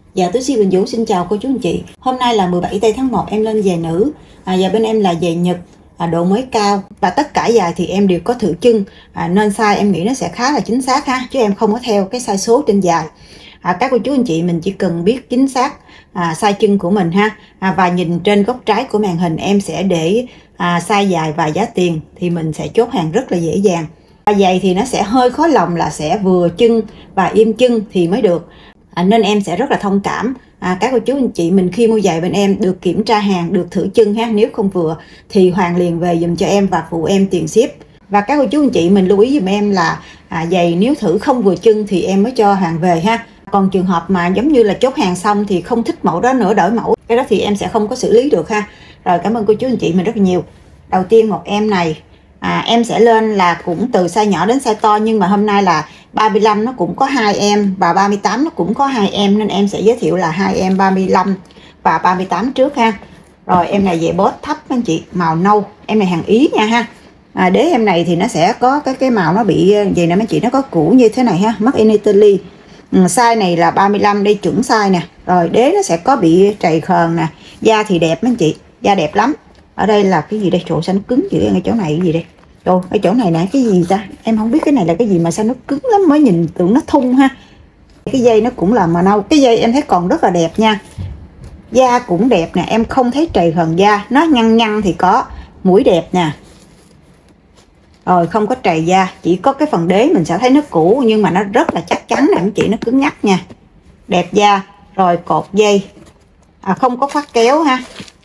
Dạ, Tú Si Quỳnh Vũ xin chào cô chú anh chị. Hôm nay là 17 tây tháng 1 em lên giày nữ. Và bên em là giày Nhật, độ mới cao. Và tất cả giày thì em đều có thử chân. Nên size em nghĩ nó sẽ khá là chính xác ha. Chứ em không có theo cái size số trên giày. Các cô chú anh chị mình chỉ cần biết chính xác size chân của mình ha. Và nhìn trên góc trái của màn hình em sẽ để size dài và giá tiền. Thì mình sẽ chốt hàng rất là dễ dàng. Giày thì nó sẽ hơi khó lòng là sẽ vừa chân và im chân thì mới được. Nên em sẽ rất là thông cảm các cô chú anh chị mình khi mua giày bên em được kiểm tra hàng, được thử chân ha. Nếu không vừa thì Hoàng liền về dùm cho em và phụ em tiền ship. Và các cô chú anh chị mình lưu ý dùm em là giày nếu thử không vừa chân thì em mới cho Hoàng về ha. Còn trường hợp mà giống như là chốt hàng xong thì không thích mẫu đó nữa, đổi mẫu, cái đó thì em sẽ không có xử lý được ha. Rồi, cảm ơn cô chú anh chị mình rất là nhiều. Đầu tiên một em này em sẽ lên là cũng từ size nhỏ đến size to, nhưng mà hôm nay là 35 nó cũng có 2 em và 38 nó cũng có 2 em, nên em sẽ giới thiệu là 2 em 35 và 38 trước ha. Rồi em này về bốt thấp anh chị, màu nâu, em này hàng Ý nha ha. Đế em này thì nó sẽ có cái màu nó bị vậy nè mấy chị, nó có cũ như thế này ha, made in Italy. Size này là 35, đây chuẩn size nè. Rồi đế nó sẽ có bị trầy khờn nè. Da thì đẹp mấy chị, da đẹp lắm. Ở đây là cái gì đây, chỗ sao nó cứng dữ, ngay chỗ này cái gì đây. Trời, cái chỗ này nè, cái gì ta? Em không biết cái này là cái gì mà sao nó cứng lắm, mới nhìn tưởng nó thun ha. Cái dây nó cũng là màu nâu. Cái dây em thấy còn rất là đẹp nha. Da cũng đẹp nè, em không thấy trầy khờn da. Nó nhăn nhăn thì có, mũi đẹp nè. Rồi không có trầy da, chỉ có cái phần đế mình sẽ thấy nó cũ, nhưng mà nó rất là chắc chắn nè anh chị, nó cứng nhắc nha. Đẹp da. Rồi cột dây không có khoắt kéo ha.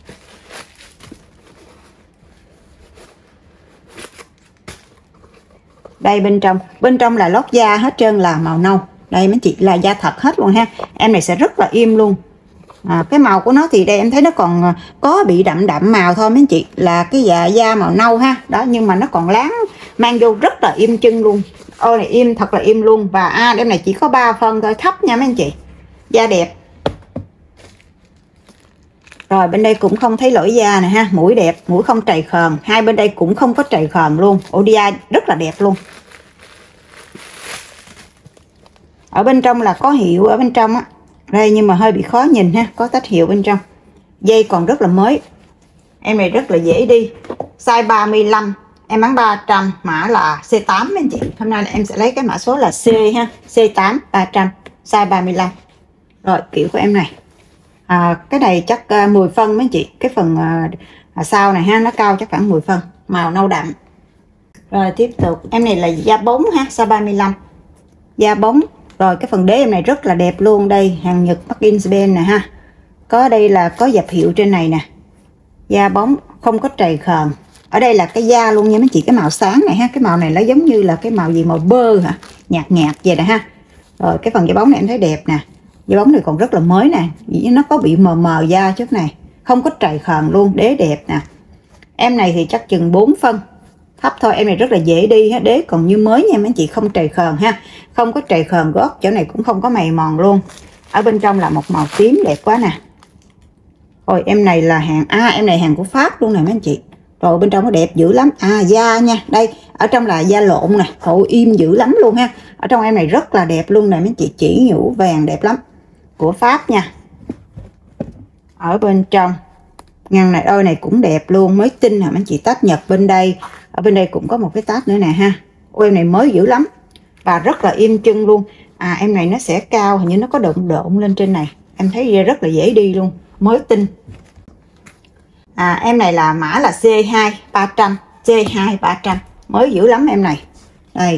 Đây bên trong là lót da hết trơn là màu nâu. Đây mấy chị là da thật hết luôn ha. Em này sẽ rất là im luôn. Cái màu của nó thì đây em thấy nó còn có bị đậm màu thôi mấy chị, là cái da màu nâu ha. Đó, nhưng mà nó còn láng, mang vô rất là im chân luôn. Ôi này im, thật là im luôn. Và em này chỉ có 3 phân thôi, thấp nha mấy anh chị. Da đẹp. Rồi bên đây cũng không thấy lỗi da nè ha, mũi đẹp, mũi không trầy khờn, hai bên đây cũng không có trầy khờn luôn. ODI rất là đẹp luôn. Ở bên trong là có hiệu ở bên trong á. Đây nhưng mà hơi bị khó nhìn ha, có tách hiệu bên trong. Dây còn rất là mới. Em này rất là dễ đi. Size 35, em bán 300, mã là C8 mấy anh chị. Hôm nay là em sẽ lấy cái mã số là C ha, C8 300, size 35. Rồi kiểu của em này. Cái này chắc 10 phân mấy chị. Cái phần sau này ha, nó cao chắc khoảng 10 phân. Màu nâu đậm. Rồi tiếp tục, em này là da bóng ha, size 35. Da bóng. Rồi cái phần đế em này rất là đẹp luôn. Đây hàng Nhật made in Japan nè ha. Có đây là có dập hiệu trên này nè. Da bóng, không có trầy khờn. Ở đây là cái da luôn nha mấy chị, cái màu sáng này ha. Cái màu này nó giống như là cái màu gì, màu bơ hả, nhạt nhạt vậy nè ha. Rồi cái phần da bóng này em thấy đẹp nè. Da bóng này còn rất là mới nè, nó có bị mờ da chút này, không có trầy khờn luôn, đế đẹp nè. Em này thì chắc chừng 4 phân, thấp thôi. Em này rất là dễ đi ha, đế còn như mới nha mấy chị, không trầy khờn ha, không có trầy khờn gót, chỗ này cũng không có mày mòn luôn. Ở bên trong là một màu tím đẹp quá nè. Rồi em này là hàng em này hàng của Pháp luôn nè mấy anh chị. Rồi bên trong nó đẹp dữ lắm. Da nha, đây ở trong là da lộn nè, hộ im dữ lắm luôn ha. Ở trong em này rất là đẹp luôn nè mấy chị, chỉ nhũ vàng đẹp lắm, của Pháp nha. Ở bên trong ngăn này, đôi này cũng đẹp luôn, mới tinh hả mấy chị, tách Nhật bên đây. Ở bên đây cũng có một cái tách nữa nè ha. Ôi em này mới dữ lắm và rất là im chân luôn. Em này nó sẽ cao, hình như nó có độn lên trên này, em thấy rất là dễ đi luôn, mới tinh. Em này là mã là C2 300, C2 300, mới dữ lắm em này. Đây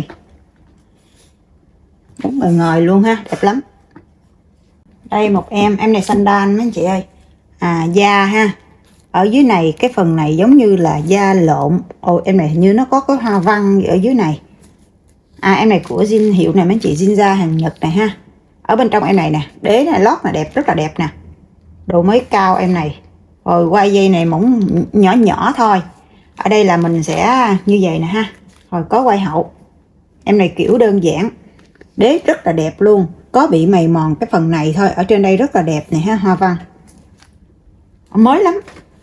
đúng ngời ngời luôn ha, đẹp lắm. Đây một em này sandal mấy anh chị ơi. Da ha, ở dưới này cái phần này giống như là da lộn. Em này hình như nó có cái hoa văn ở dưới này. Em này của Jin hiệu này mấy anh chị, Jinza hàng Nhật này ha. Ở bên trong em này nè, đế này lót là đẹp, rất là đẹp nè, độ mới cao em này. Rồi quai dây này mỏng nhỏ thôi. Ở đây là mình sẽ như vậy nè ha. Rồi có quai hậu. Em này kiểu đơn giản, đế rất là đẹp luôn, có bị mày mòn cái phần này thôi. Ở trên đây rất là đẹp này ha, hoa văn mới lắm.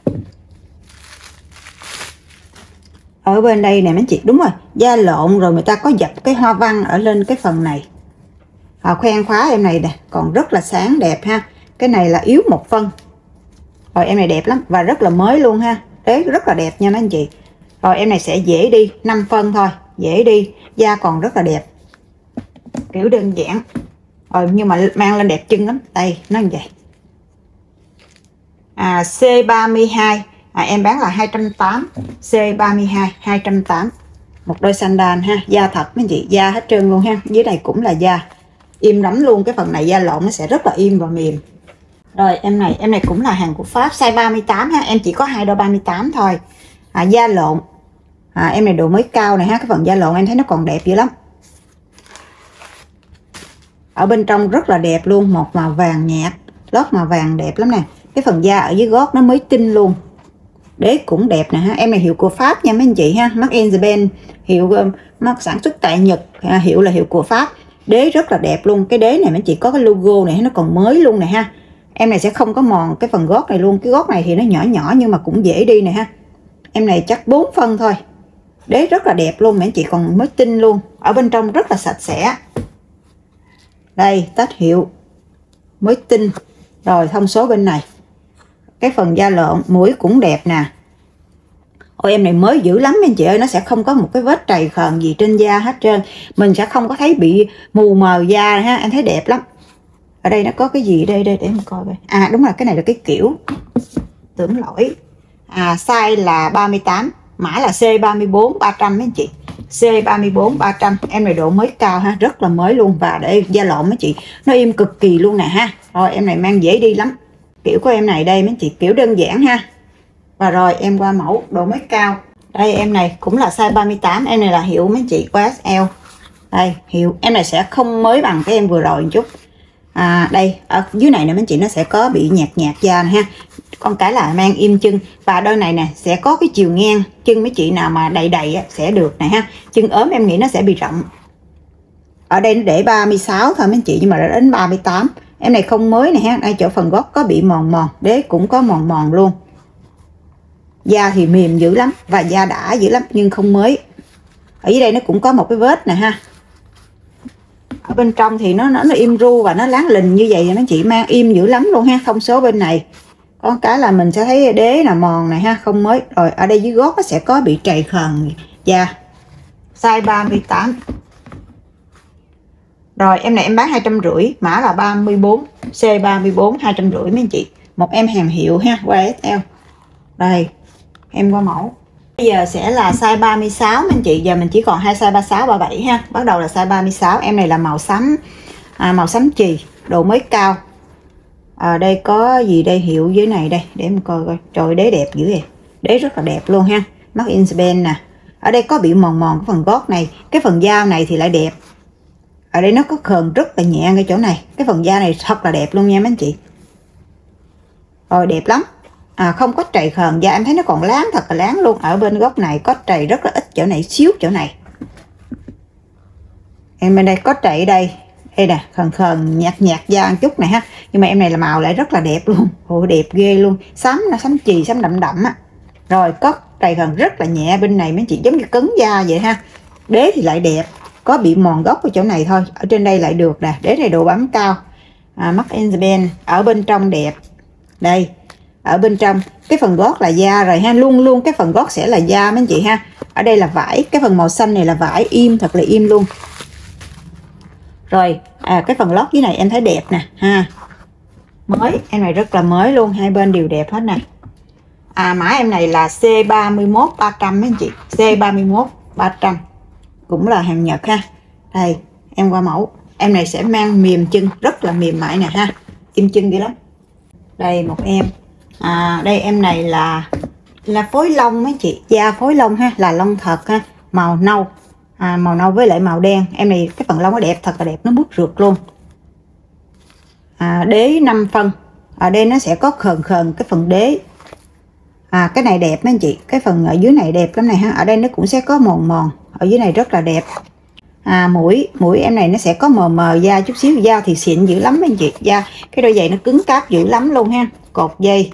Ở bên đây nè mấy chị, đúng rồi, da lộn rồi người ta có dập cái hoa văn ở lên cái phần này. Khoen khóa em này nè, còn rất là sáng đẹp ha. Cái này là yếu 1 phân. Rồi em này đẹp lắm và rất là mới luôn ha. Đế rất là đẹp nha mấy anh chị. Rồi em này sẽ dễ đi, 5 phân thôi, dễ đi, da còn rất là đẹp. Kiểu đơn giản. Rồi nhưng mà mang lên đẹp chân lắm. Đây, nó như vậy. C32 em bán là 280. C32 280. Một đôi sandal ha, da thật mấy chị, da hết trơn luôn ha. Dưới này cũng là da. Im lắm luôn, cái phần này da lộn nó sẽ rất là im và mềm. Rồi em này cũng là hàng của Pháp, size 38 ha, em chỉ có 2 đôi 38 thôi. Da lộn. Em này độ mới cao này ha, cái phần da lộn em thấy nó còn đẹp dữ lắm. Ở bên trong rất là đẹp luôn, một màu vàng nhạt, lót màu vàng đẹp lắm nè. Cái phần da ở dưới gót nó mới tinh luôn. Đế cũng đẹp nè ha, em này hiệu của Pháp nha mấy anh chị ha, Made in Japan, hiệu sản xuất tại Nhật, hiệu là hiệu của Pháp. Đế rất là đẹp luôn, cái đế này mấy chị có cái logo này nó còn mới luôn nè ha. Em này sẽ không có mòn cái phần gót này luôn, cái gót này thì nó nhỏ nhỏ nhưng mà cũng dễ đi nè ha. Em này chắc 4 phân thôi. Đế rất là đẹp luôn, mấy chị còn mới tinh luôn. Ở bên trong rất là sạch sẽ. Đây, tách hiệu mới tinh. Rồi thông số bên này. Cái phần da lộn, mũi cũng đẹp nè. Ôi em này mới dữ lắm anh chị ơi, nó sẽ không có một cái vết trầy khờn gì trên da hết trơn. Mình sẽ không có thấy bị mù mờ da ha, em thấy đẹp lắm. Ở đây nó có cái gì đây để em coi coi. Đúng là cái này là cái kiểu. Tưởng lỗi. Size là 38, mã là C34 300 mấy anh chị. C34 300, em này độ mới cao ha, rất là mới luôn và để da lộn mấy chị, nó im cực kỳ luôn nè ha. Rồi em này mang dễ đi lắm. Kiểu của em này đây mấy chị, kiểu đơn giản ha. Và rồi em qua mẫu độ mới cao. Đây em này cũng là size 38, em này là hiệu mấy chị của SL. Đây hiệu, em này sẽ không mới bằng cái em vừa rồi một chút. Đây ở dưới này nè mấy chị, nó sẽ có bị nhạt nhạt da nè ha. Con cái là mang im chân. Và đôi này nè sẽ có cái chiều ngang chân mấy chị nào mà đầy đầy sẽ được này ha. Chân ốm em nghĩ nó sẽ bị rộng. Ở đây nó để 36 thôi mấy chị, nhưng mà đã đến 38. Em này không mới này ha. Đây chỗ phần gót có bị mòn mòn, đế cũng có mòn mòn luôn. Da thì mềm dữ lắm và da đã dữ lắm nhưng không mới. Ở dưới đây nó cũng có một cái vết nè ha. Ở bên trong thì nó im ru và nó láng lình như vậy, mấy chị mang im dữ lắm luôn ha. Thông số bên này có cái là mình sẽ thấy đế là mòn này ha, không mới. Rồi ở đây dưới gót nó sẽ có bị trầy khờn da. Size 38. Rồi em này em bán 250, mã là 34, C34 250 mấy anh chị. Một em hàng hiệu ha, qua SL. Đây, em qua mẫu. Bây giờ sẽ là size 36 mấy anh chị, giờ mình chỉ còn hai size 36 37 ha. Bắt đầu là size 36, em này là màu xám màu xám chì, độ mới cao. Đây có gì đây, hiệu dưới này đây để em coi coi. Trời đế đẹp dữ vậy. Đế rất là đẹp luôn ha. Made in Japan nè. Ở đây có bị mòn mòn cái phần gót này, cái phần da này thì lại đẹp. Ở đây nó có khờn rất là nhẹ cái chỗ này. Cái phần da này thật là đẹp luôn nha mấy anh chị. Rồi đẹp lắm. Không có trầy khờn da, em thấy nó còn láng, thật là láng luôn. Ở bên góc này có trầy rất là ít, chỗ này xíu chỗ này. Em bên đây có trầy ở đây. Đây nè, khờn khờn nhạt nhạt da một chút này ha. Nhưng mà em này là màu lại rất là đẹp luôn. Ôi đẹp ghê luôn. Xám nó xám chì, xám đậm đậm á. Rồi có trầy khờn rất là nhẹ bên này mấy chị, giống như cứng da vậy ha. Đế thì lại đẹp. Có bị mòn gốc ở chỗ này thôi. Ở trên đây lại được nè. Đế này độ bám cao. Made in Japan. Ở bên trong đẹp. Đây. Ở bên trong cái phần gót là da rồi ha, luôn luôn cái phần gót sẽ là da mấy anh chị ha. Ở đây là vải, cái phần màu xanh này là vải im, thật là im luôn. Rồi cái phần lót dưới này em thấy đẹp nè ha, mới, em này rất là mới luôn, hai bên đều đẹp hết nè. Mã em này là C31 300 mấy anh chị, C31 300 cũng là hàng Nhật ha. Đây em qua mẫu, em này sẽ mang mềm chân, rất là mềm mại nè ha, im chân đi lắm. Đây một em. Đây em này là phối lông mấy chị, da phối lông ha, là lông thật ha, màu nâu, màu nâu với lại màu đen. Em này cái phần lông nó đẹp, thật là đẹp, nó bút rượt luôn. Đế 5 phân. Ở đây nó sẽ có khờn khờn cái phần đế. Cái này đẹp mấy anh chị, cái phần ở dưới này đẹp lắm này ha. Ở đây nó cũng sẽ có mòn mòn, ở dưới này rất là đẹp. Mũi em này nó sẽ có mờ mờ da chút xíu, da thì xịn dữ lắm mấy anh chị, da cái đôi giày nó cứng cáp dữ lắm luôn ha. Cột dây.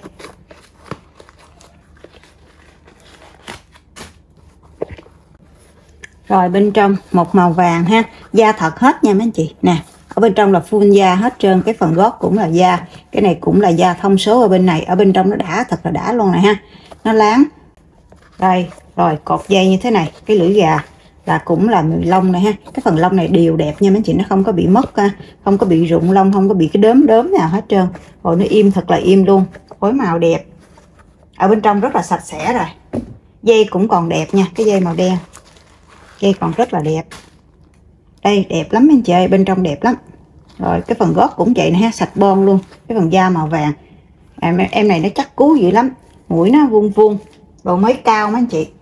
Rồi bên trong một màu vàng ha, da thật hết nha mấy anh chị nè, Ở bên trong là full da hết trơn, cái phần gót cũng là da, cái này cũng là da thông số ở bên này. Ở bên trong nó đã, thật là đã luôn này ha, nó láng. Đây, rồi cột dây như thế này, cái lưỡi gà là cũng là lông này ha. Cái phần lông này đều đẹp nha mấy chị, nó không có bị mất, không có bị rụng lông, không có bị cái đốm nào hết trơn. Rồi nó im, thật là im luôn, phối màu đẹp. Ở bên trong rất là sạch sẽ rồi. Dây cũng còn đẹp nha, cái dây màu đen, dây còn rất là đẹp. Đây đẹp lắm anh chị ơi, bên trong đẹp lắm. Rồi cái phần gót cũng vậy nè ha, sạch bon luôn. Cái phần da màu vàng, em này nó chắc cú dữ lắm, mũi nó vuông vuông, độ mới cao mấy anh chị.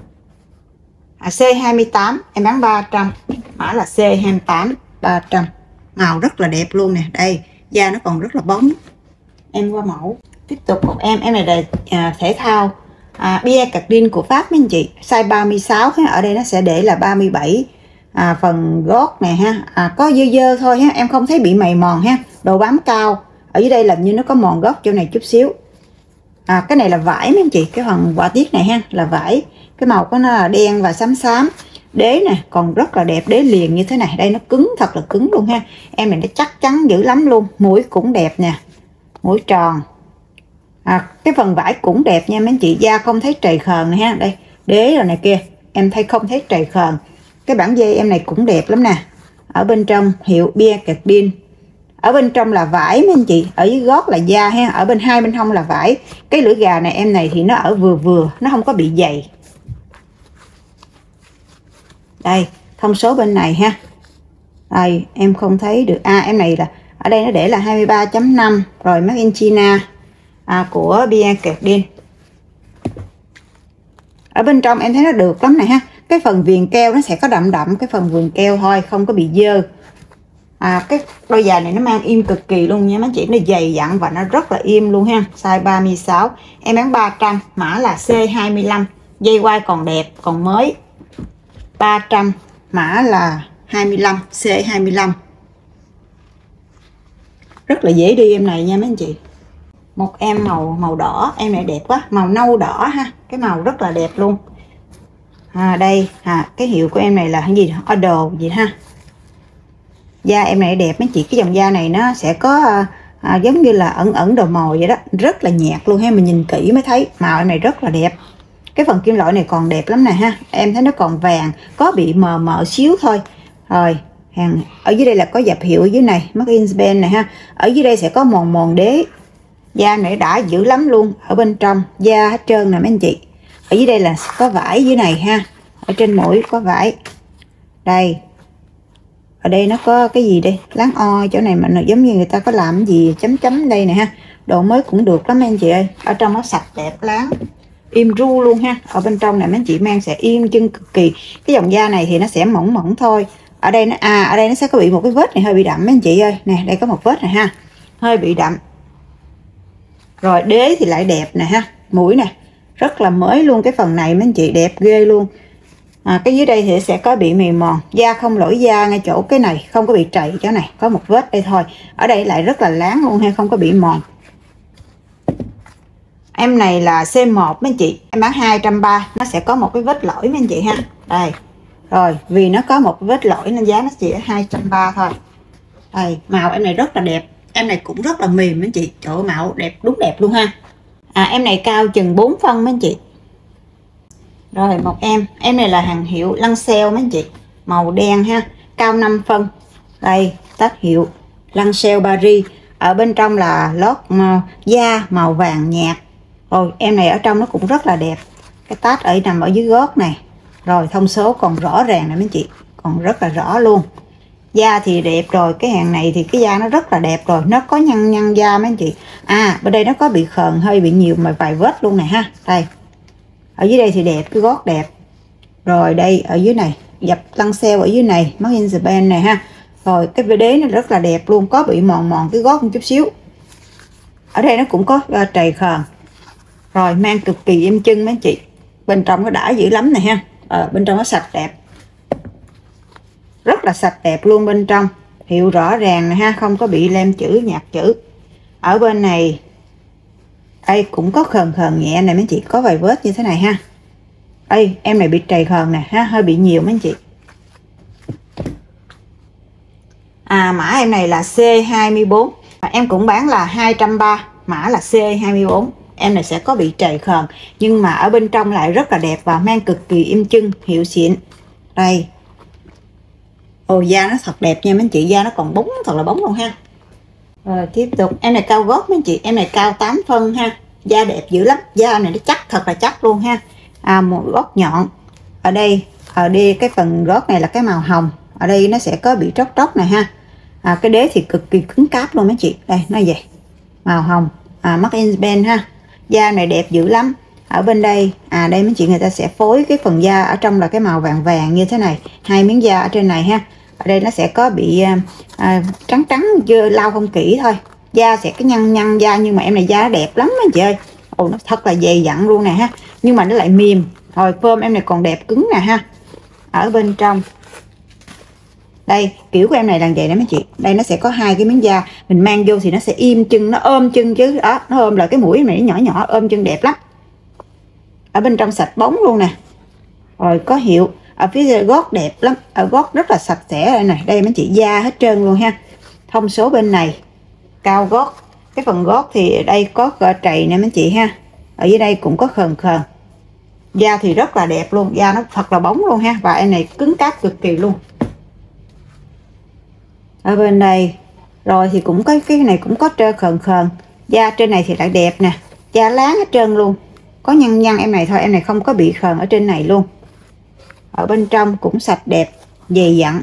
C28 em bán 300, mã là C28 300. Màu rất là đẹp luôn nè, đây da nó còn rất là bóng. Em qua mẫu tiếp tục một em này là thể thao Pierre Cardin của Pháp mấy anh chị, size 36 ha. Ở đây nó sẽ để là 37. Phần gót này ha, có dơ dơ thôi ha, em không thấy bị mày mòn ha, độ bám cao. Ở dưới đây làm như nó có mòn gót chỗ này chút xíu. Cái này là vải mấy anh chị, cái phần họa tiết này ha là vải, cái màu của nó là đen và xám xám. Đế nè còn rất là đẹp, đế liền như thế này, đây nó cứng, thật là cứng luôn ha. Em này nó chắc chắn dữ lắm luôn. Mũi cũng đẹp nè, mũi tròn. Cái phần vải cũng đẹp nha mấy anh chị, da không thấy trầy khờn này ha. Đây đế rồi này kia, em thấy không thấy trầy khờn. Cái bản dây em này cũng đẹp lắm nè. Ở bên trong hiệu Pierre Cardin. Ở bên trong là vải mấy anh chị, ở dưới gót là da ha, ở bên hai bên hông là vải. Cái lưỡi gà này em này thì nó ở vừa vừa, nó không có bị dày. Đây thông số bên này ha. Đây em không thấy được, em này là ở đây nó để là 23.5. Rồi made in China của Pierre Cardin. Ở bên trong em thấy nó được lắm này ha. Cái phần viền keo nó sẽ có đậm đậm cái phần viền keo thôi, không có bị dơ. Cái đôi giày này nó mang im cực kỳ luôn nha mấy chị, nó dày dặn và nó rất là im luôn ha. Size 36 em bán 300, mã là C25. Dây quai còn đẹp, còn mới. 300, mã là 25, C25. Rất là dễ đi em này nha mấy anh chị. Một em màu đỏ, em này đẹp quá, màu nâu đỏ ha, cái màu rất là đẹp luôn. Đây cái hiệu của em này là cái gì, Order gì ha. Da em này đẹp mấy chị, cái dòng da này nó sẽ có giống như là ẩn đồ mồi vậy đó, rất là nhạt luôn ha, mình nhìn kỹ mới thấy. Màu em này rất là đẹp. Cái phần kim loại này còn đẹp lắm nè ha, em thấy nó còn vàng, có bị mờ mờ xíu thôi. Rồi hàng ở dưới đây là có dập hiệu ở dưới này, made in Spain này ha. Ở dưới đây sẽ có mòn đế. Da này đã dữ lắm luôn. Ở bên trong da hết trơn nè mấy anh chị. Ở dưới đây là có vải dưới này ha, ở trên mũi có vải. Đây ở đây nó có cái gì đây, láng o chỗ này mà nó giống như người ta có làm cái gì chấm chấm đây nè ha. Độ mới cũng được lắm anh chị ơi. Ở trong nó sạch đẹp láng, im ru luôn ha. Ở bên trong này mấy anh chị mang sẽ im chân cực kỳ. Cái dòng da này thì nó sẽ mỏng mỏng thôi. Ở đây nó ở đây nó sẽ có bị một cái vết này hơi bị đậm mấy anh chị ơi. Nè đây có một vết này ha, hơi bị đậm. Rồi đế thì lại đẹp nè ha, mũi nè rất là mới luôn. Cái phần này mấy anh chị đẹp ghê luôn. Cái dưới đây thì sẽ có bị mì mòn, da không lỗi da ngay chỗ cái này, không có bị trầy chỗ này, có một vết đây thôi. Ở đây lại rất là láng luôn ha, không có bị mòn. Em này là C1 mấy anh chị, em bán 230, nó sẽ có một cái vết lỗi mấy anh chị ha. Đây rồi, vì nó có một vết lỗi nên giá nó chỉ 230 thôi. Đây màu em này rất là đẹp, em này cũng rất là mềm mấy anh chị, chỗ màu đẹp, đúng đẹp luôn ha. Em này cao chừng 4 phân mấy anh chị. Rồi một em này là hàng hiệu Lancel mấy anh chị, màu đen ha, cao 5 phân. Đây tác hiệu Lancel Paris. Ở bên trong là lót da màu vàng nhạt. Rồi em này ở trong nó cũng rất là đẹp. Cái tag ở nằm ở dưới gót này. Rồi thông số còn rõ ràng nè mấy anh chị, còn rất là rõ luôn. Da thì đẹp rồi, cái hàng này thì cái da nó rất là đẹp rồi, nó có nhăn da mấy anh chị. Bên đây nó có bị khờn, hơi bị nhiều mà vài vết luôn này ha. Đây ở dưới đây thì đẹp, cái gót đẹp. Rồi đây ở dưới này dập Lancel ở dưới này, made in Japan này ha. Rồi cái đế nó rất là đẹp luôn, có bị mòn cái gót một chút xíu. Ở đây nó cũng có trầy khờn. Rồi mang cực kỳ êm chân mấy chị, bên trong nó đã dữ lắm này ha. Bên trong nó sạch đẹp, rất là sạch đẹp luôn. Bên trong hiệu rõ ràng này ha, không có bị lem chữ nhạt chữ. Ở bên này đây cũng có khờn nhẹ này mấy chị, có vài vết như thế này ha. Đây em này bị trầy khờn nè ha, hơi bị nhiều mấy anh chị. Mã em này là C24, em cũng bán là 230, mã là C24. Em này sẽ có bị trầy khờn nhưng mà ở bên trong lại rất là đẹp và mang cực kỳ im chân, hiệu xịn. Đây, ồ, da nó thật đẹp nha mấy anh chị, da nó còn bóng, thật là bóng luôn ha. Rồi tiếp tục, em này cao gót mấy anh chị, em này cao 8 phân ha, da đẹp dữ lắm, da này nó chắc, thật là chắc luôn ha. Một gót nhọn ở đây cái phần gót này là cái màu hồng, ở đây nó sẽ có bị tróc tróc này ha. Cái đế thì cực kỳ cứng cáp luôn mấy chị, đây nó vậy, màu hồng, Made in Japan ha. Da này đẹp dữ lắm. Ở bên đây đây mấy chị, người ta sẽ phối cái phần da ở trong là cái màu vàng vàng như thế này, 2 miếng da ở trên này ha. Ở đây nó sẽ có bị trắng trắng, chưa lau không kỹ thôi, da sẽ cái nhăn da, nhưng mà em này da nó đẹp lắm anh chị ơi. Ồ, nó thật là dày dặn luôn nè ha, nhưng mà nó lại mềm. Rồi phơm em này còn đẹp cứng nè ha. Ở bên trong đây, kiểu của em này là vậy đó mấy chị, đây nó sẽ có 2 cái miếng da, mình mang vô thì nó sẽ im chân, nó ôm chân chứ đó, nó ôm lại cái mũi này nhỏ nhỏ, ôm chân đẹp lắm. Ở bên trong sạch bóng luôn nè. Rồi có hiệu ở phía gót đẹp lắm, ở gót rất là sạch sẽ đây này, đây mấy chị, da hết trơn luôn ha. Thông số bên này cao gót, cái phần gót thì ở đây có trầy nè mấy chị ha, ở dưới đây cũng có khờn khờn. Da thì rất là đẹp luôn, da nó thật là bóng luôn ha, và em này cứng cáp cực kỳ luôn. Ở bên đây rồi thì cũng có cái này cũng có trơ khờn khờn, da trên này thì lại đẹp nè, da láng hết trơn luôn, có nhăn em này thôi, em này không có bị khờn ở trên này luôn. Ở bên trong cũng sạch đẹp, dày dặn,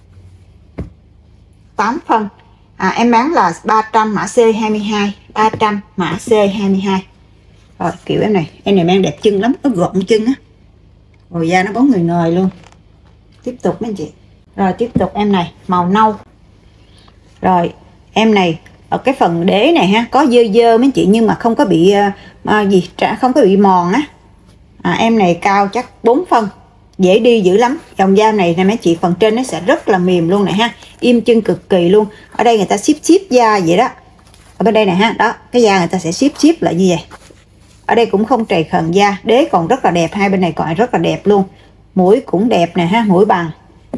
8 phân. Em bán là 300, mã C22, 300 mã C22. Rồi kiểu em này mang đẹp chân lắm, nó gọn chân á, rồi da nó bóng người ngời luôn. Tiếp tục mấy anh chị. Rồi tiếp tục em này màu nâu. Rồi em này ở cái phần đế này ha, có dơ dơ mấy chị, nhưng mà không có bị không có bị mòn á. Em này cao chắc 4 phân, dễ đi dữ lắm. Dòng da này nè mấy chị, phần trên nó sẽ rất là mềm luôn này ha, im chân cực kỳ luôn. Ở đây người ta ship da vậy đó, ở bên đây này ha, đó cái da người ta sẽ ship lại như vậy. Ở đây cũng không trầy khờn da, đế còn rất là đẹp, hai bên này còn rất là đẹp luôn, mũi cũng đẹp nè ha, mũi bằng.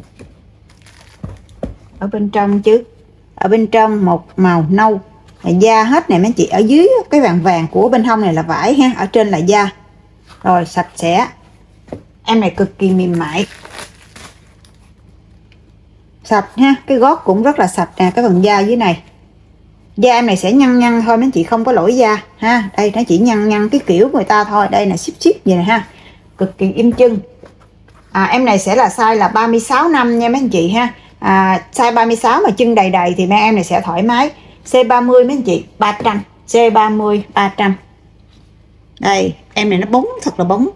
Ở bên trong chứ, ở bên trong một màu nâu, da hết này mấy chị, ở dưới cái vàng vàng của bên hông này là vải ha, ở trên là da. Rồi sạch sẽ, em này cực kỳ mềm mại, sạch ha, cái gót cũng rất là sạch nè, cái phần da dưới này, da em này sẽ nhăn thôi mấy chị, không có lỗi da ha. Đây nó chỉ nhăn cái kiểu người ta thôi, đây là ship vậy nè ha, cực kỳ im chân. Em này sẽ là size là 36 năm nha mấy anh chị ha. Size 36 mà chân đầy thì mang em này sẽ thoải mái. C30 mấy anh chị, 300, C30 300. Đây em này nó bóng, thật là bóng.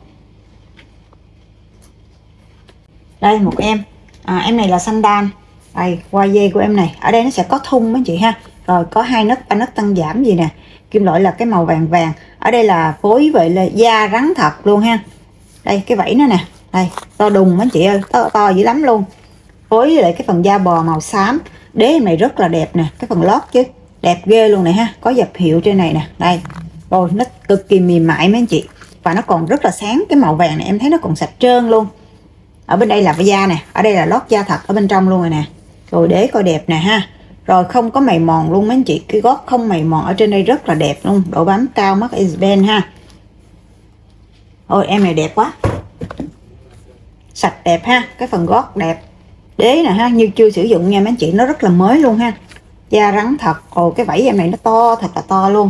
Đây một em này là sandal. Đây qua dây của em này, ở đây nó sẽ có thun mấy anh chị ha. Rồi có 2 nấc, 3 nấc tăng giảm gì nè, kim loại là cái màu vàng vàng. Ở đây là phối vậy là da rắn thật luôn ha. Đây cái vảy nó nè, đây to đùng mấy chị ơi, to dữ lắm luôn. Phối với lại cái phần da bò màu xám, đế em này rất là đẹp nè, cái phần lót chứ đẹp ghê luôn này ha, có dập hiệu trên này nè. Đây rồi nó cực kỳ mềm mại mấy anh chị, và nó còn rất là sáng, cái màu vàng này em thấy nó còn sạch trơn luôn. Ở bên đây là da nè, ở đây là lót da thật ở bên trong luôn rồi nè. Rồi đế coi đẹp nè ha, rồi không có mày mòn luôn mấy anh chị, cái gót không mày mòn, ở trên đây rất là đẹp luôn, độ bám cao, Made in Japan ha. Ôi em này đẹp quá, sạch đẹp ha, cái phần gót đẹp, đế nè ha, như chưa sử dụng nha mấy anh chị, nó rất là mới luôn ha, da rắn thật. Ồ cái vảy em này nó to, thật là to luôn.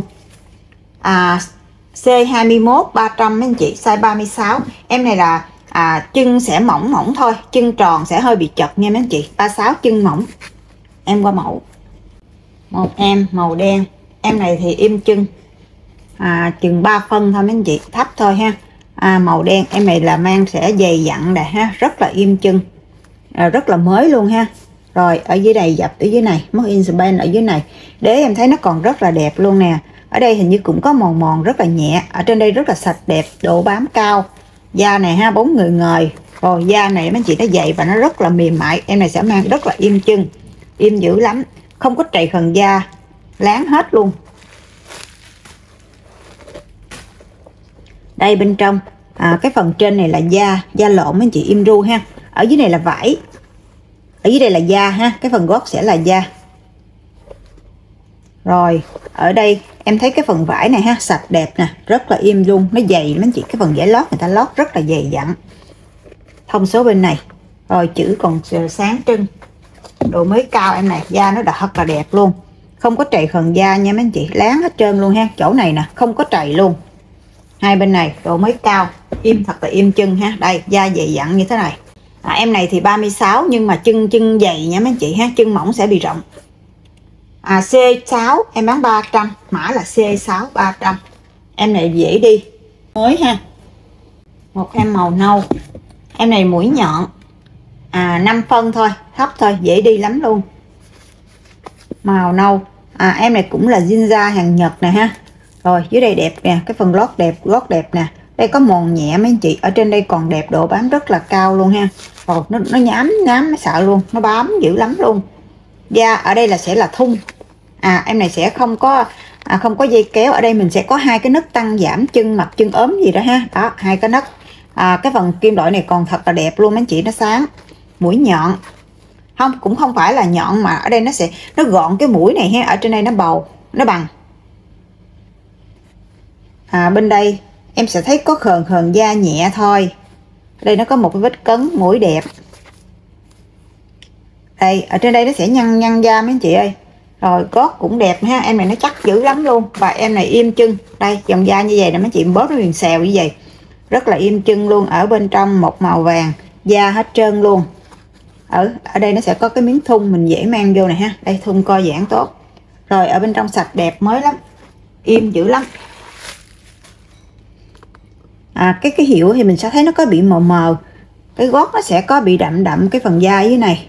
C21 300 mấy anh chị, size 36. Em này là chân sẽ mỏng thôi, chân tròn sẽ hơi bị chật nha mấy anh chị. 36 chân mỏng. Em qua mẫu một em màu đen, em này thì im chân chừng 3 phân thôi mấy anh chị, thấp thôi ha. Màu đen em này là mang sẽ dày dặn nè ha, rất là im chân, rất là mới luôn ha. Rồi ở dưới này dập ở dưới này, Made in Japan ở dưới này, đế em thấy nó còn rất là đẹp luôn nè. Ở đây hình như cũng có mòn rất là nhẹ, ở trên đây rất là sạch đẹp, độ bám cao, da này ha, bóng người ngời. Rồi da này mấy chị nó dày và nó rất là mềm mại, em này sẽ mang rất là im chân, im dữ lắm, không có trầy khờn da, láng hết luôn. Đây bên trong cái phần trên này là da lộn mấy chị, im ru ha, ở dưới này là vải, ở dưới đây là da ha, cái phần gót sẽ là da. Rồi ở đây em thấy cái phần vải này ha, sạch đẹp nè, rất là im luôn, nó dày mấy anh chị, cái phần vải lót người ta lót rất là dày dặn. Thông số bên này, rồi chữ còn sáng trưng, độ mới cao em này, da nó thật là đẹp luôn, không có trầy phần da nha mấy anh chị, láng hết trơn luôn ha, chỗ này nè không có trầy luôn. Hai bên này độ mới cao, im thật là im chân ha, đây da dày dặn như thế này. Em này thì 36 nhưng mà chân dày nha mấy anh chị ha, chân mỏng sẽ bị rộng. C6 em bán 300, mã là C6 300. Em này dễ đi, mới ha. Một em màu nâu, em này mũi nhọn, 5 phân thôi, thấp thôi, dễ đi lắm luôn. Màu nâu, em này cũng là jean da hàng Nhật nè ha. Rồi dưới đây đẹp nè, cái phần lót đẹp, gót đẹp nè. Đây có mòn nhẹ mấy anh chị, ở trên đây còn đẹp, độ bám rất là cao luôn ha. Rồi nó nhám nó sợ luôn, nó bám dữ lắm luôn. Da ở đây là sẽ là thun. Em này sẽ không có dây kéo, ở đây mình sẽ có hai cái nấc tăng giảm chân, mặt chân ốm gì đó ha. Đó, hai cái nấc. Cái phần kim loại này còn thật là đẹp luôn mấy anh chị, nó sáng. Mũi nhọn. Cũng không phải là nhọn mà ở đây nó gọn cái mũi này ha, ở trên đây nó bầu, nó bằng. Bên đây em sẽ thấy có khờn da nhẹ thôi. Đây nó có một cái vết cấn, mũi đẹp. Đây, ở trên đây nó sẽ nhăn da mấy anh chị ơi. Rồi gót cũng đẹp ha, em này nó chắc dữ lắm luôn. Và em này im chân, đây dòng da như vậy nè mấy chị, bóp nó viền xèo như vậy, rất là im chân luôn. Ở bên trong một màu vàng, da hết trơn luôn. Ở đây nó sẽ có cái miếng thun, mình dễ mang vô này ha, đây thun co giãn tốt. Rồi ở bên trong sạch đẹp mới lắm, im dữ lắm. Cái hiệu thì mình sẽ thấy nó có bị mờ mờ, cái gót nó sẽ có bị đậm cái phần da dưới này.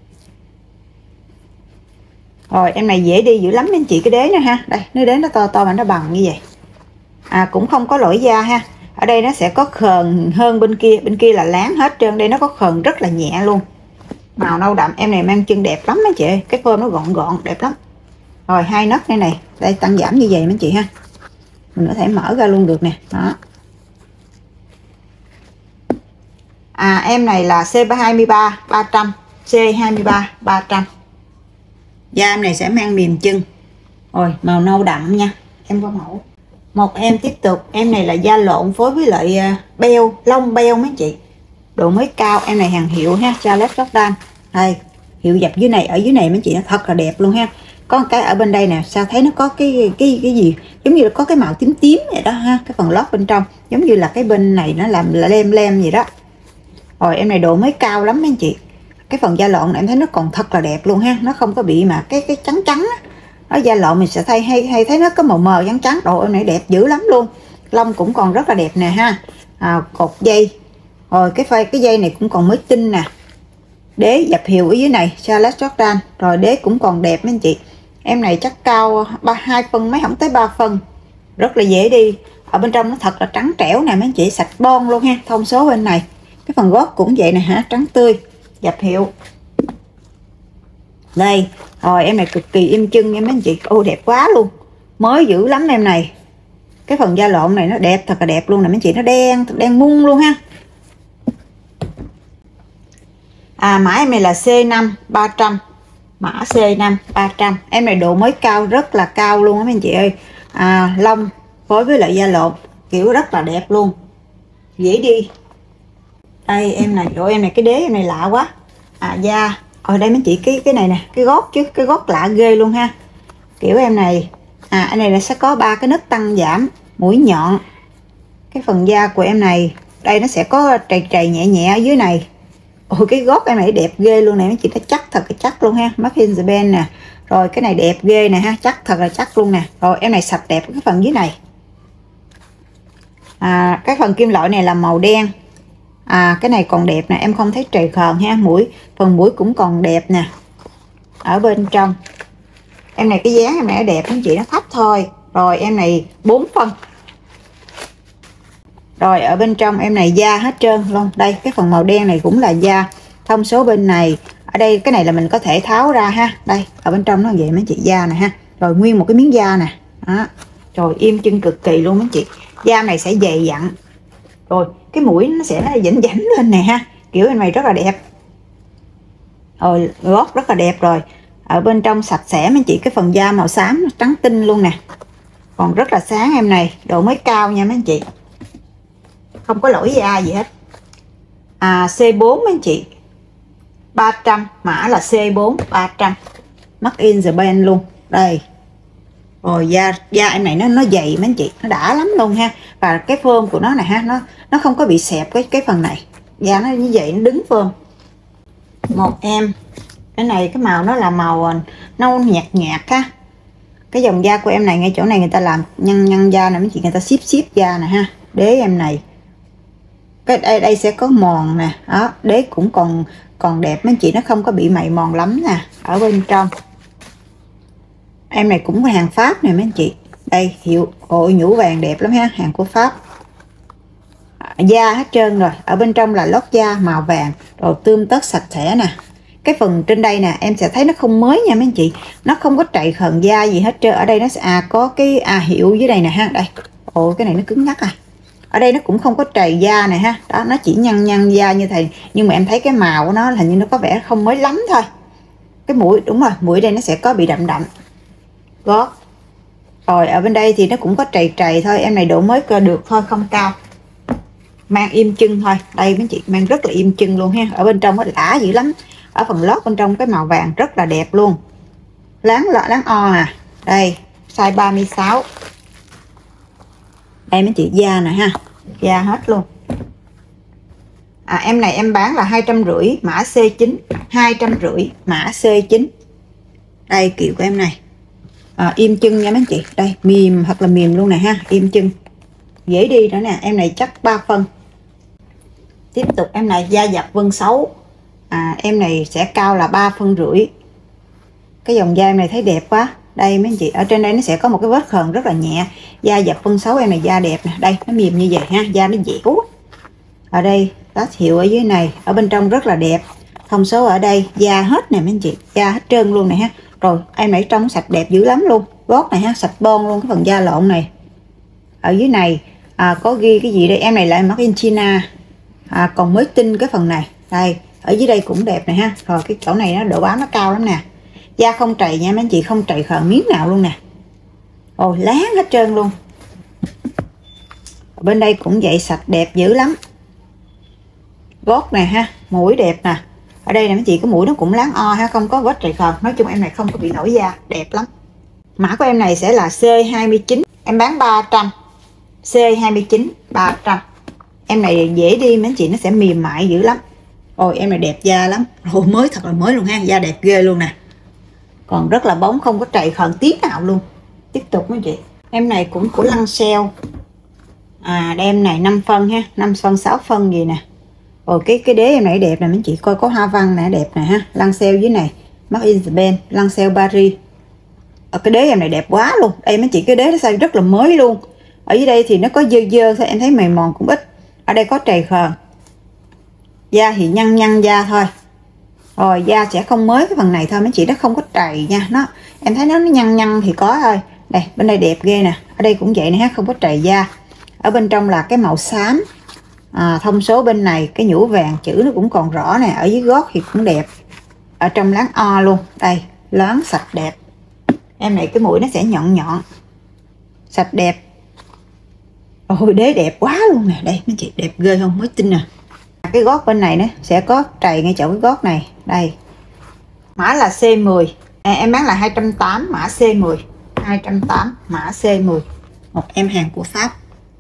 Rồi em này dễ đi dữ lắm anh chị, cái đế nữa ha, đây nó đế nó to mà nó bằng như vậy. Cũng không có lỗi da ha. Ở đây nó sẽ có khờn hơn bên kia là láng hết trơn, đây nó có khờn rất là nhẹ luôn. Màu nâu đậm, em này mang chân đẹp lắm mấy chị ơi, cái phơm nó gọn đẹp lắm. Rồi hai nấc này đây tăng giảm như vậy mấy chị ha, mình có thể mở ra luôn được nè. Đó. Em này là C23 300, C23 300. Da em này sẽ mang mềm chân. Rồi màu nâu đậm nha, em có mẫu. Một em tiếp tục, em này là da lộn phối với lại beo, lông beo mấy chị, độ mới cao. Em này hàng hiệu ha, Charles Jordan. Đây hiệu dập dưới này, ở dưới này mấy chị, nó thật là đẹp luôn ha. Có một cái ở bên đây nè, sao thấy nó có cái gì giống như là có cái màu tím vậy đó ha, cái phần lót bên trong giống như là cái bên này nó làm là lem gì đó. Rồi em này độ mới cao lắm mấy anh chị, cái phần da lộn này em thấy nó còn thật là đẹp luôn ha, nó không có bị mà cái trắng á. Ở da lộn mình sẽ hay thấy nó có màu mờ trắng, độ em này đẹp dữ lắm luôn. Lông cũng còn rất là đẹp nè ha. Cột dây, rồi cái dây này cũng còn mới tinh nè. Đế dập hiệu ở dưới này Charles Jordan, rồi đế cũng còn đẹp mấy anh chị. Em này chắc cao 2 phân mấy, không tới 3 phân, rất là dễ đi. Ở bên trong nó thật là trắng trẻo nè mấy anh chị, sạch bon luôn ha. Thông số bên này, cái phần gót cũng vậy nè hả, trắng tươi, dập hiệu. Đây, rồi em này cực kỳ im chân em mấy anh chị, ô đẹp quá luôn, mới dữ lắm em này. Cái phần da lộn này nó đẹp, thật là đẹp luôn nè mấy anh chị, nó đen mung luôn ha. Mã em này là C5 300, mã C5 300. Em này độ mới cao, rất là cao luôn á mấy anh chị ơi. Lông phối với lại da lộn, kiểu rất là đẹp luôn, dễ đi. Đây em này, rồi em này cái đế em này lạ quá. Da ở đây mấy chị, cái này nè, cái gót chứ, cái gót lạ ghê luôn ha. Kiểu em này, anh này là sẽ có 3 cái nấc tăng giảm, mũi nhọn. Cái phần da của em này, đây nó sẽ có trầy nhẹ ở dưới này. Ôi cái gót em này đẹp ghê luôn nè mấy chị, nó chắc thật là chắc luôn ha, Made in Japan nè. Rồi cái này đẹp ghê nè ha, chắc thật là chắc luôn nè. Rồi em này sạch đẹp cái phần dưới này. Cái phần kim loại này là màu đen. Cái này còn đẹp nè, em không thấy trầy khờn ha. Phần mũi cũng còn đẹp nè. Ở bên trong em này cái dáng em này đẹp mấy chị, nó thấp thôi. Rồi em này 4 phân. Rồi ở bên trong em này da hết trơn luôn. Đây cái phần màu đen này cũng là da. Thông số bên này, ở đây cái này là mình có thể tháo ra ha. Đây ở bên trong nó vậy mấy chị, da nè ha. Rồi nguyên một cái miếng da nè. Đó. Rồi im chân cực kỳ luôn mấy chị. Da này sẽ dày dặn. Rồi cái mũi nó sẽ dãnh lên nè ha, kiểu em này rất là đẹp. Rồi gót rất là đẹp rồi. Ở bên trong sạch sẽ mấy anh chị, cái phần da màu xám trắng tinh luôn nè, còn rất là sáng em này, độ mới cao nha mấy anh chị, không có lỗi da gì hết. C4 mấy anh chị, 300, mã là C4 300, made in Japan luôn đây. Rồi da em này nó dày mấy anh chị, nó đã lắm luôn ha. Và cái phơm của nó này ha, nó không có bị xẹp cái phần này, da nó như vậy, nó đứng phơm. Một em cái này cái màu nó là màu nâu nhạt nhạt ha. Cái dòng da của em này ngay chỗ này người ta làm nhăn da nè mấy chị, người ta ship da nè ha. Đế em này cái đây sẽ có mòn nè đó, đế cũng còn đẹp mấy chị, nó không có bị mày mòn lắm nè. Ở bên trong em này cũng có hàng Pháp nè mấy anh chị, đây hiệu ôi nhũ vàng đẹp lắm ha, hàng của Pháp. Da hết trơn rồi, ở bên trong là lót da màu vàng rồi, tươm tất sạch sẽ nè. Cái phần trên đây nè em sẽ thấy nó không mới nha mấy anh chị, nó không có trầy khờn da gì hết trơn. Ở đây nó sẽ có cái hiệu dưới đây nè ha, đây ôi cái này nó cứng nhắc ở đây nó cũng không có trầy da này ha, đó nó chỉ nhăn da như thầy, nhưng mà em thấy cái màu của nó hình như nó có vẻ không mới lắm thôi. Cái mũi đúng rồi, mũi đây nó sẽ có bị đậm gót. Rồi ở bên đây thì nó cũng có trầy thôi, em này độ mới cơ được thôi, không cao, mang im chân thôi. Đây mấy chị mang rất là im chân luôn ha. Ở bên trong nó lả dữ lắm, ở phần lót bên trong cái màu vàng rất là đẹp luôn, láng o đây size 36. Đây mấy chị da nè ha, da hết luôn. Em này em bán là 250, mã C9, 250 mã C9. Đây kiểu của em này im chân nha mấy chị, đây mềm hoặc là mềm luôn nè ha, im chân dễ đi nữa nè. Em này chắc 3 phân. Tiếp tục em này da dập vân xấu, em này sẽ cao là 3,5 phân. Cái dòng da em này thấy đẹp quá. Đây mấy anh chị, ở trên đây nó sẽ có một cái vết khờn rất là nhẹ. Da dập vân xấu em này da đẹp nè, đây nó mềm như vậy ha, da nó dẻo. Ở đây tát hiệu ở dưới này, ở bên trong rất là đẹp. Thông số ở đây da hết nè mấy anh chị, da hết trơn luôn này ha. Rồi em này trong sạch đẹp dữ lắm luôn, gót này ha sạch bon luôn, cái phần da lộn này. Ở dưới này có ghi cái gì đây, em này lại made in China, còn mới tinh cái phần này. Đây ở dưới đây cũng đẹp này ha. Rồi cái chỗ này nó độ bám nó cao lắm nè, da không trầy nha mấy anh chị, không trầy khờn miếng nào luôn nè, ôi láng hết trơn luôn. Ở bên đây cũng vậy, sạch đẹp dữ lắm, gót nè ha, mũi đẹp nè. Ở đây nè mấy chị, cái mũi nó cũng láng o ha, không có vết trầy khờn. Nói chung em này không có bị nổi da, đẹp lắm. Mã của em này sẽ là C29, em bán 300, C29 300. Em này dễ đi mấy anh chị, nó sẽ mềm mại dữ lắm. Ôi em này đẹp da lắm, ôi mới thật là mới luôn ha, da đẹp ghê luôn nè, còn rất là bóng, không có trầy khờn tí nào luôn. Tiếp tục mấy chị, em này cũng của Lăng Sale, đem này 5 phân ha, 5 phân 6 phân gì nè. Rồi cái đế em này đẹp nè mấy chị, coi có hoa văn nè, đẹp nè ha. Lăng Sale dưới này made in Japan, Lăng Sale Paris. Ở cái đế em này đẹp quá luôn, đây mấy chị, cái đế nó size rất là mới luôn. Ở dưới đây thì nó có dơ thôi, em thấy mày mòn cũng ít. Ở đây có trầy khờn, da thì nhăn da thôi. Rồi da sẽ không mới cái phần này thôi mấy chị, nó không có trầy nha, nó em thấy nó nhăn thì có thôi. Đây bên đây đẹp ghê nè, ở đây cũng vậy nè ha, không có trầy da. Ở bên trong là cái màu xám. Thông số bên này cái nhũ vàng, chữ nó cũng còn rõ nè. Ở dưới gót thì cũng đẹp, ở trong láng o luôn, đây láng sạch đẹp. Em này cái mũi nó sẽ nhọn sạch đẹp. Ôi đế đẹp quá luôn nè, đây mấy chị, đẹp ghê không, mới tin nè. Cái gót bên này nó sẽ có trầy ngay chỗ cái gót này. Đây mã là C10, em bán là 280, mã C10, 280 mã C10. Một em hàng của Pháp.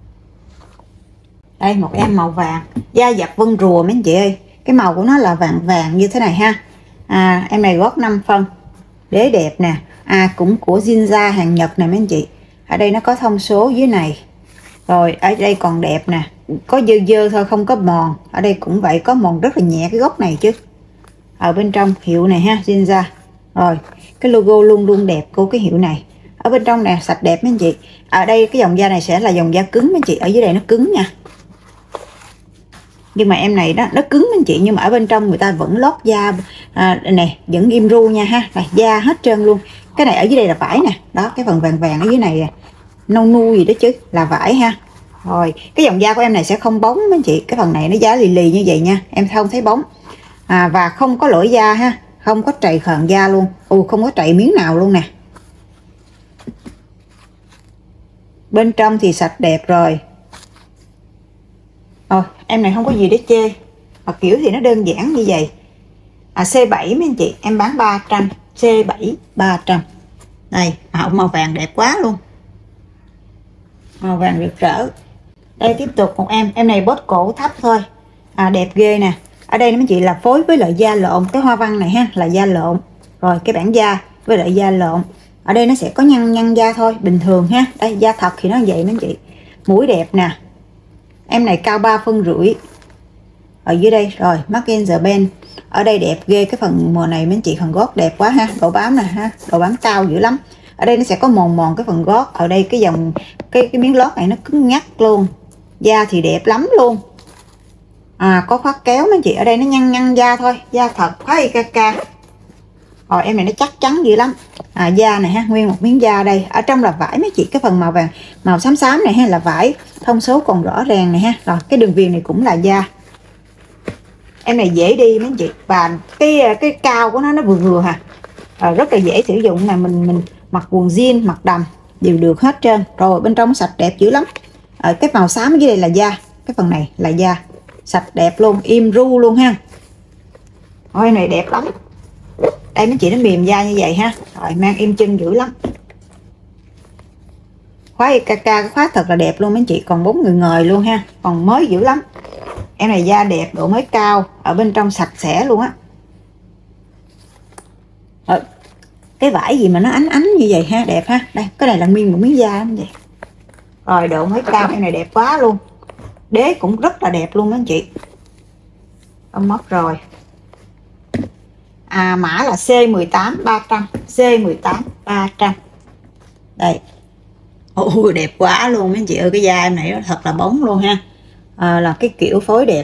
Đây một em màu vàng, da dập vân rùa mấy anh chị ơi, cái màu của nó là vàng như thế này ha. Em này gót 5 phân, đế đẹp nè. Cũng của Jinja hàng Nhật nè mấy anh chị. Ở đây nó có thông số dưới này. Rồi ở đây còn đẹp nè, có dơ thôi, không có mòn. Ở đây cũng vậy, có mòn rất là nhẹ cái góc này chứ. Ở bên trong hiệu này ha, Jinja. Rồi cái logo luôn đẹp của cái hiệu này. Ở bên trong nè sạch đẹp mấy anh chị. Ở đây cái dòng da này sẽ là dòng da cứng mấy anh chị, ở dưới đây nó cứng nha. Nhưng mà em này đó nó cứng mấy anh chị, nhưng mà ở bên trong người ta vẫn lót da nè, vẫn im ru nha ha. Đây, da hết trơn luôn. Cái này ở dưới đây là vải nè, đó cái phần vàng ở dưới này nâu nu gì đó chứ, là vải ha. Rồi cái dòng da của em này sẽ không bóng mấy anh chị, cái phần này nó giá lì như vậy nha, em không thấy bóng. Và không có lỗi da ha. không có trầy khờn da luôn. Không có trầy miếng nào luôn nè. Bên trong thì sạch đẹp rồi. Em này không có gì để chê. Kiểu thì nó đơn giản như vậy. C7 mấy anh chị, em bán 300. C7 300. Đây, màu vàng đẹp quá luôn. Màu vàng rực rỡ. Đây tiếp tục một em này bốt cổ thấp thôi. Đẹp ghê nè. Ở đây mấy chị là phối với lại da lộn. Cái hoa văn này ha là da lộn. Rồi cái bản da với lại da lộn. Ở đây nó sẽ có nhăn da thôi, bình thường ha. Đây da thật thì nó vậy mấy chị. Mũi đẹp nè. Em này cao 3,5 phân. Ở dưới đây rồi Mark in the Bend. Ở đây đẹp ghê, cái phần mùa này mấy chị, phần gót đẹp quá ha. Độ bám nè ha, độ bám cao dữ lắm. Ở đây nó sẽ có mòn cái phần gót. Ở đây cái dòng cái miếng lót này nó cứng nhắc luôn. Da thì đẹp lắm luôn. Có khoác kéo mấy chị. Ở đây nó nhăn da thôi, da thật khóa IKK. Rồi em này nó chắc chắn dữ lắm. Da này ha, nguyên một miếng da đây. Ở trong là vải mấy chị, cái phần màu vàng màu xám này ha là vải, thông số còn rõ ràng này ha. Rồi cái đường viền này cũng là da. Em này dễ đi mấy chị, và cái cao của nó vừa ha. Rất là dễ sử dụng, mà mình mặc quần jean, mặc đầm đều được hết trơn. Rồi bên trong sạch đẹp dữ lắm. Cái màu xám ở dưới đây là da, cái phần này là da, sạch đẹp luôn, im ru luôn ha. Em này đẹp lắm. Đây mấy chị, nó mềm da như vậy ha. Rồi mang im chân dữ lắm. Khóa IKK, cái khóa thật là đẹp luôn mấy chị, còn 4 người ngời luôn ha, còn mới dữ lắm. Em này da đẹp, độ mới cao, ở bên trong sạch sẽ luôn á. Cái vải gì mà nó ánh như vậy ha, đẹp ha. Đây, cái này là nguyên một miếng da như vậy. Rồi độ mới cao, em này đẹp quá luôn. Đế cũng rất là đẹp luôn mấy anh chị. Không mất rồi. Mã là C18 300. C18 300. Đây. Đẹp quá luôn mấy anh chị ơi, cái da em này nó thật là bóng luôn ha. Là cái kiểu phối đẹp.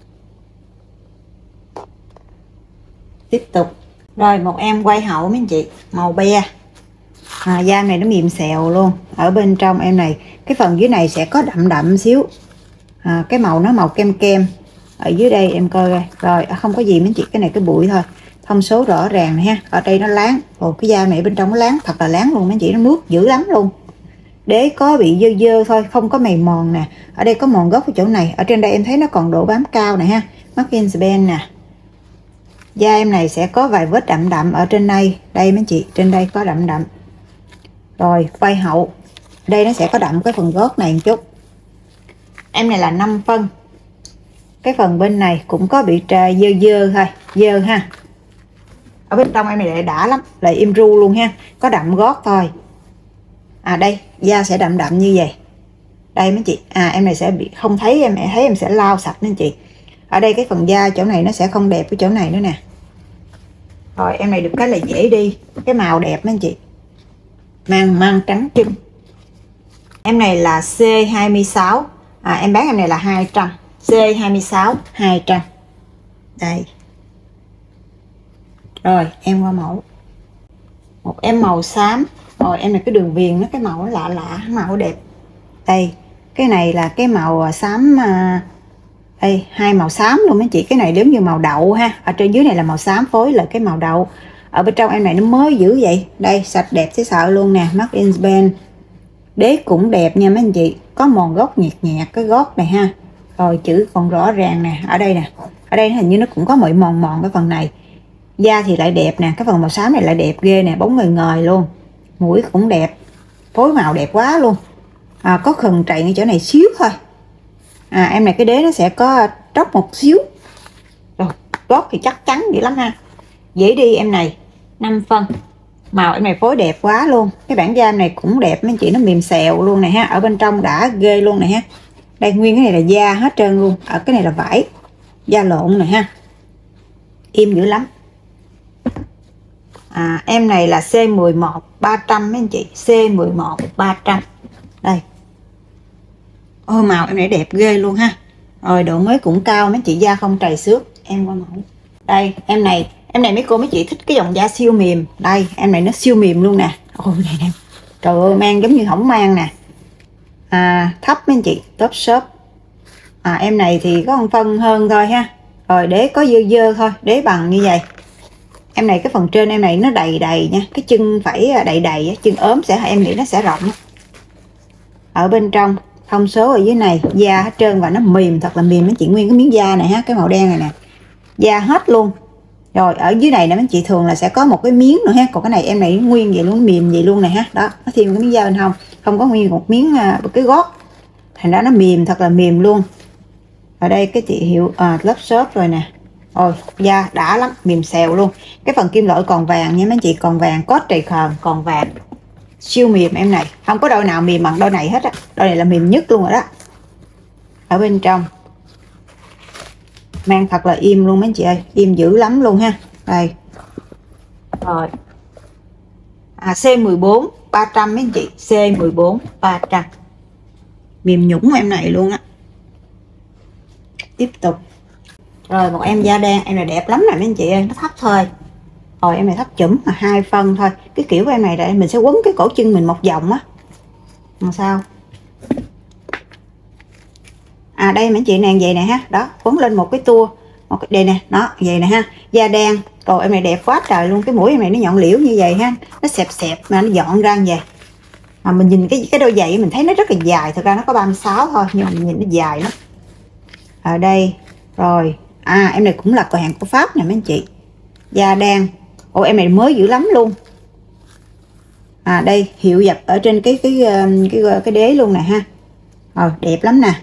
Tiếp tục. Rồi một em quay hậu mấy anh chị, màu be. Da này nó mềm xèo luôn. Ở bên trong em này, cái phần dưới này sẽ có đậm xíu. Cái màu nó màu kem. Ở dưới đây em coi coi. Rồi không có gì mấy anh chị, cái này cái bụi thôi. Thông số rõ ràng này ha. Ở đây nó láng. Cái da này bên trong nó láng, thật là láng luôn mấy anh chị, nó mướt dữ lắm luôn. Đế có bị dơ thôi, không có mày mòn nè. Ở đây có mòn gốc ở chỗ này. Ở trên đây em thấy nó còn độ bám cao nè ha. Mark in the Bend nè. Da em này sẽ có vài vết đậm ở trên đây. Đây mấy chị, trên đây có đậm. Rồi quay hậu. Đây nó sẽ có đậm cái phần gót này một chút. Em này là 5 phân. Cái phần bên này cũng có bị dơ thôi, dơ ha. Ở bên trong em này lại đã lắm, lại im ru luôn ha. Có đậm gót thôi. Đây, da sẽ đậm như vậy. Đây mấy chị, em này sẽ bị không thấy, em thấy em sẽ lau sạch nên chị. Ở đây cái phần da chỗ này nó sẽ không đẹp cái chỗ này nữa nè. Rồi em này được cái là dễ đi, cái màu đẹp mấy anh chị. Mang trắng trưng. Em này là C26. Em bán em này là 200. C26 200. Đây. Rồi em qua mẫu. Một em màu xám. Rồi em này cái đường viền nó, cái màu nó lạ, màu đẹp. Đây, cái này là cái màu xám. Đây, hai màu xám luôn mấy chị. Cái này giống như màu đậu ha. Ở trên dưới này là màu xám phối lại cái màu đậu. Ở bên trong em này nó mới dữ vậy. Đây, sạch đẹp dễ sợ luôn nè. Mark in the Bend. Đế cũng đẹp nha mấy anh chị. Có mòn gót nhạt cái gót này ha. Rồi chữ còn rõ ràng nè. Ở đây nè. Ở đây hình như nó cũng có bị mòn cái phần này. Da thì lại đẹp nè. Cái phần màu xám này lại đẹp ghê nè. Bóng ngời luôn. Mũi cũng đẹp. Phối màu đẹp quá luôn. Có khừng trầy ngay chỗ này xíu thôi. Em này cái đế nó sẽ có tróc một xíu. Rồi gót thì chắc chắn dữ lắm ha. Dễ đi em này. 5 phân. Màu em này phối đẹp quá luôn. Cái bản da em này cũng đẹp mấy chị, nó mềm xèo luôn này ha. Ở bên trong đã ghê luôn này ha. Đây nguyên cái này là da hết trơn luôn. Ở cái này là vải da lộn này ha. Im dữ lắm. Em này là C11 300 mấy anh chị. C11 300. Đây. Màu em này đẹp ghê luôn ha. Rồi độ mới cũng cao mấy chị, da không trầy xước. Em qua mẫu. Đây em này mấy cô mấy chị thích cái dòng da siêu mềm. Đây em này nó siêu mềm luôn nè. Này nè. Trời ơi, mang giống như không mang nè. Thấp mấy anh chị, top shop. Em này thì có 1 phân hơn thôi ha. Rồi đế có dơ thôi, đế bằng như vậy. Em này cái phần trên em này nó đầy đầy nha, cái chân phải đầy đầy, chân ốm sẽ em nghĩ nó sẽ rộng. Ở bên trong thông số ở dưới này da hết trơn và nó mềm, thật là mềm mấy chị, nguyên cái miếng da này ha, cái màu đen này nè, da hết luôn. Rồi ở dưới này nè mấy chị, thường là sẽ có một cái miếng nữa ha, còn cái này em này nguyên vậy luôn, mềm vậy luôn này ha, đó nó thêm cái miếng da bên hông, không có nguyên một miếng cái gót, thành ra nó mềm, thật là mềm luôn. Ở đây cái chị hiệu lớp xốp rồi nè, ôi da đã lắm, mềm xèo luôn. Cái phần kim loại còn vàng nha mấy chị, còn vàng cốt trầy khờn, còn vàng, siêu mềm em này, không có đôi nào mềm bằng đôi này hết á, đôi này là mềm nhất luôn rồi đó. Ở bên trong mang thật là im luôn mấy chị ơi, im dữ lắm luôn ha. Đây rồi, C14 300 mấy chị, C14 300, mềm nhũng em này luôn á. Tiếp tục rồi, một em da đen, em này đẹp lắm này mấy anh chị ơi, nó thấp thôi. Rồi em này thấp chủm mà 2 phân thôi. Cái kiểu của em này là mình sẽ quấn cái cổ chân mình một vòng á, làm sao đây mấy anh chị nè, vậy nè ha, đó quấn lên một cái tua, một cái đây nè, nó vậy nè ha, da đen. Rồi em này đẹp quá trời luôn, cái mũi em này nó nhọn liễu như vậy ha, nó xẹp xẹp mà nó dọn ra như vậy. Mà mình nhìn cái đôi giày mình thấy nó rất là dài, thật ra nó có 36 thôi nhưng mà mình nhìn nó dài lắm. Ở đây rồi, em này cũng là cửa hàng của Pháp nè mấy anh chị, da đen. Ồ em này mới dữ lắm luôn. Đây hiệu dập ở trên cái đế luôn nè ha. Rồi đẹp lắm nè.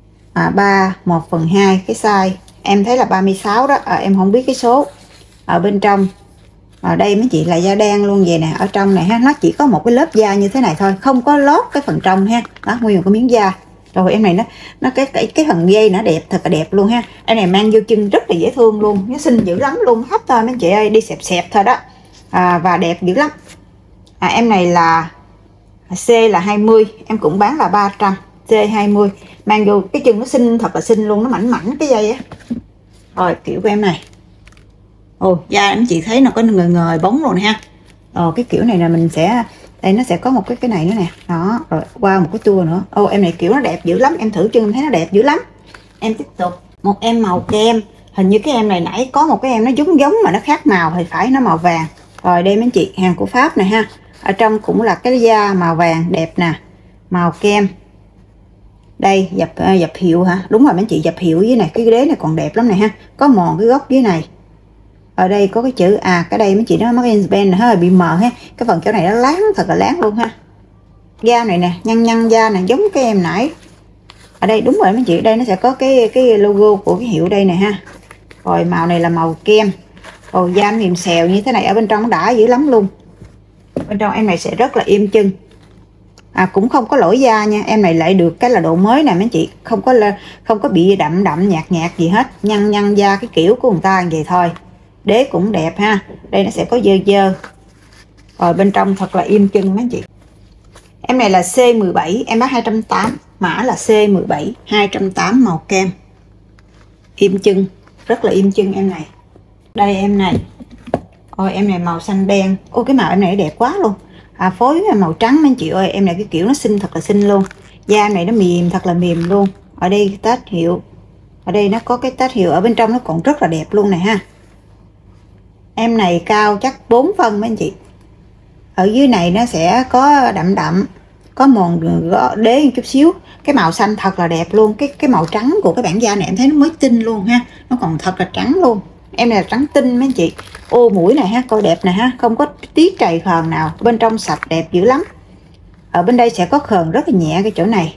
1/2 cái size, em thấy là 36 đó, em không biết cái số. Ở bên trong ở đây mấy chị là da đen luôn vậy nè, ở trong này ha, nó chỉ có một cái lớp da như thế này thôi, không có lót cái phần trong ha, đó nguyên một cái miếng da. Rồi em này nó cái phần dây nó đẹp, thật là đẹp luôn ha. Em này mang vô chân rất là dễ thương luôn, nó xinh dữ lắm luôn, hấp thôi mấy chị ơi, đi xẹp xẹp thôi đó. Và đẹp dữ lắm. Em này là C là 20, em cũng bán là 300, C20, mang vô cái chân nó xinh, thật là xinh luôn, nó mảnh mảnh cái dây á. Rồi kiểu của em này, da anh chị thấy nó có ngời ngời bóng rồi ha. Cái kiểu này là mình sẽ, đây nó sẽ có một cái này nữa nè, đó, rồi qua một cái tua nữa. Em này kiểu nó đẹp dữ lắm, em thử chân thấy nó đẹp dữ lắm. Em tiếp tục một em màu kem, hình như cái em này nãy có một cái em nó giống mà nó khác màu thì phải, nó màu vàng. Rồi đây mấy chị, hàng của Pháp này ha, ở trong cũng là cái da màu vàng đẹp nè, màu kem. Đây dập hiệu hả, đúng rồi mấy chị, dập hiệu dưới này, cái đế này còn đẹp lắm này ha, có mòn cái góc dưới này. Ở đây có cái chữ cái đây mấy chị, nó mắc in Spain hơi bị mờ ha, cái phần chỗ này nó láng, thật là láng luôn ha. Da này nè, nhăn da này giống cái em nãy. Ở đây đúng rồi mấy chị, đây nó sẽ có cái logo của cái hiệu đây nè ha. Rồi màu này là màu kem. Da mềm xèo như thế này, ở bên trong nó đã dữ lắm luôn. Bên trong em này sẽ rất là im chân. Cũng không có lỗi da nha, em này lại được cái là độ mới nè mấy chị, không có bị đậm nhạt gì hết, nhăn da cái kiểu của người ta vậy thôi. Đế cũng đẹp ha, đây nó sẽ có dơ. Rồi bên trong thật là im chân mấy chị. Em này là C17, em bán 280, mã là C17 280, màu kem, im chân, rất là im chân em này. Đây em này, em này màu xanh đen, cái màu em này đẹp quá luôn. Phối màu trắng mấy chị ơi, em này cái kiểu nó xinh, thật là xinh luôn. Da em này nó mềm, thật là mềm luôn. Ở đây tag hiệu, ở đây nó có cái tag hiệu, ở bên trong nó còn rất là đẹp luôn này ha. Em này cao chắc 4 phân mấy anh chị. Ở dưới này nó sẽ có đậm, có mòn đế một chút xíu. Cái màu xanh thật là đẹp luôn. Cái màu trắng của cái bản da này em thấy nó mới tinh luôn ha, nó còn thật là trắng luôn. Em này là trắng tinh mấy anh chị. Mũi này ha, coi đẹp nè ha, không có tí trầy khờn nào, bên trong sạch đẹp dữ lắm. Ở bên đây sẽ có khờn rất là nhẹ cái chỗ này.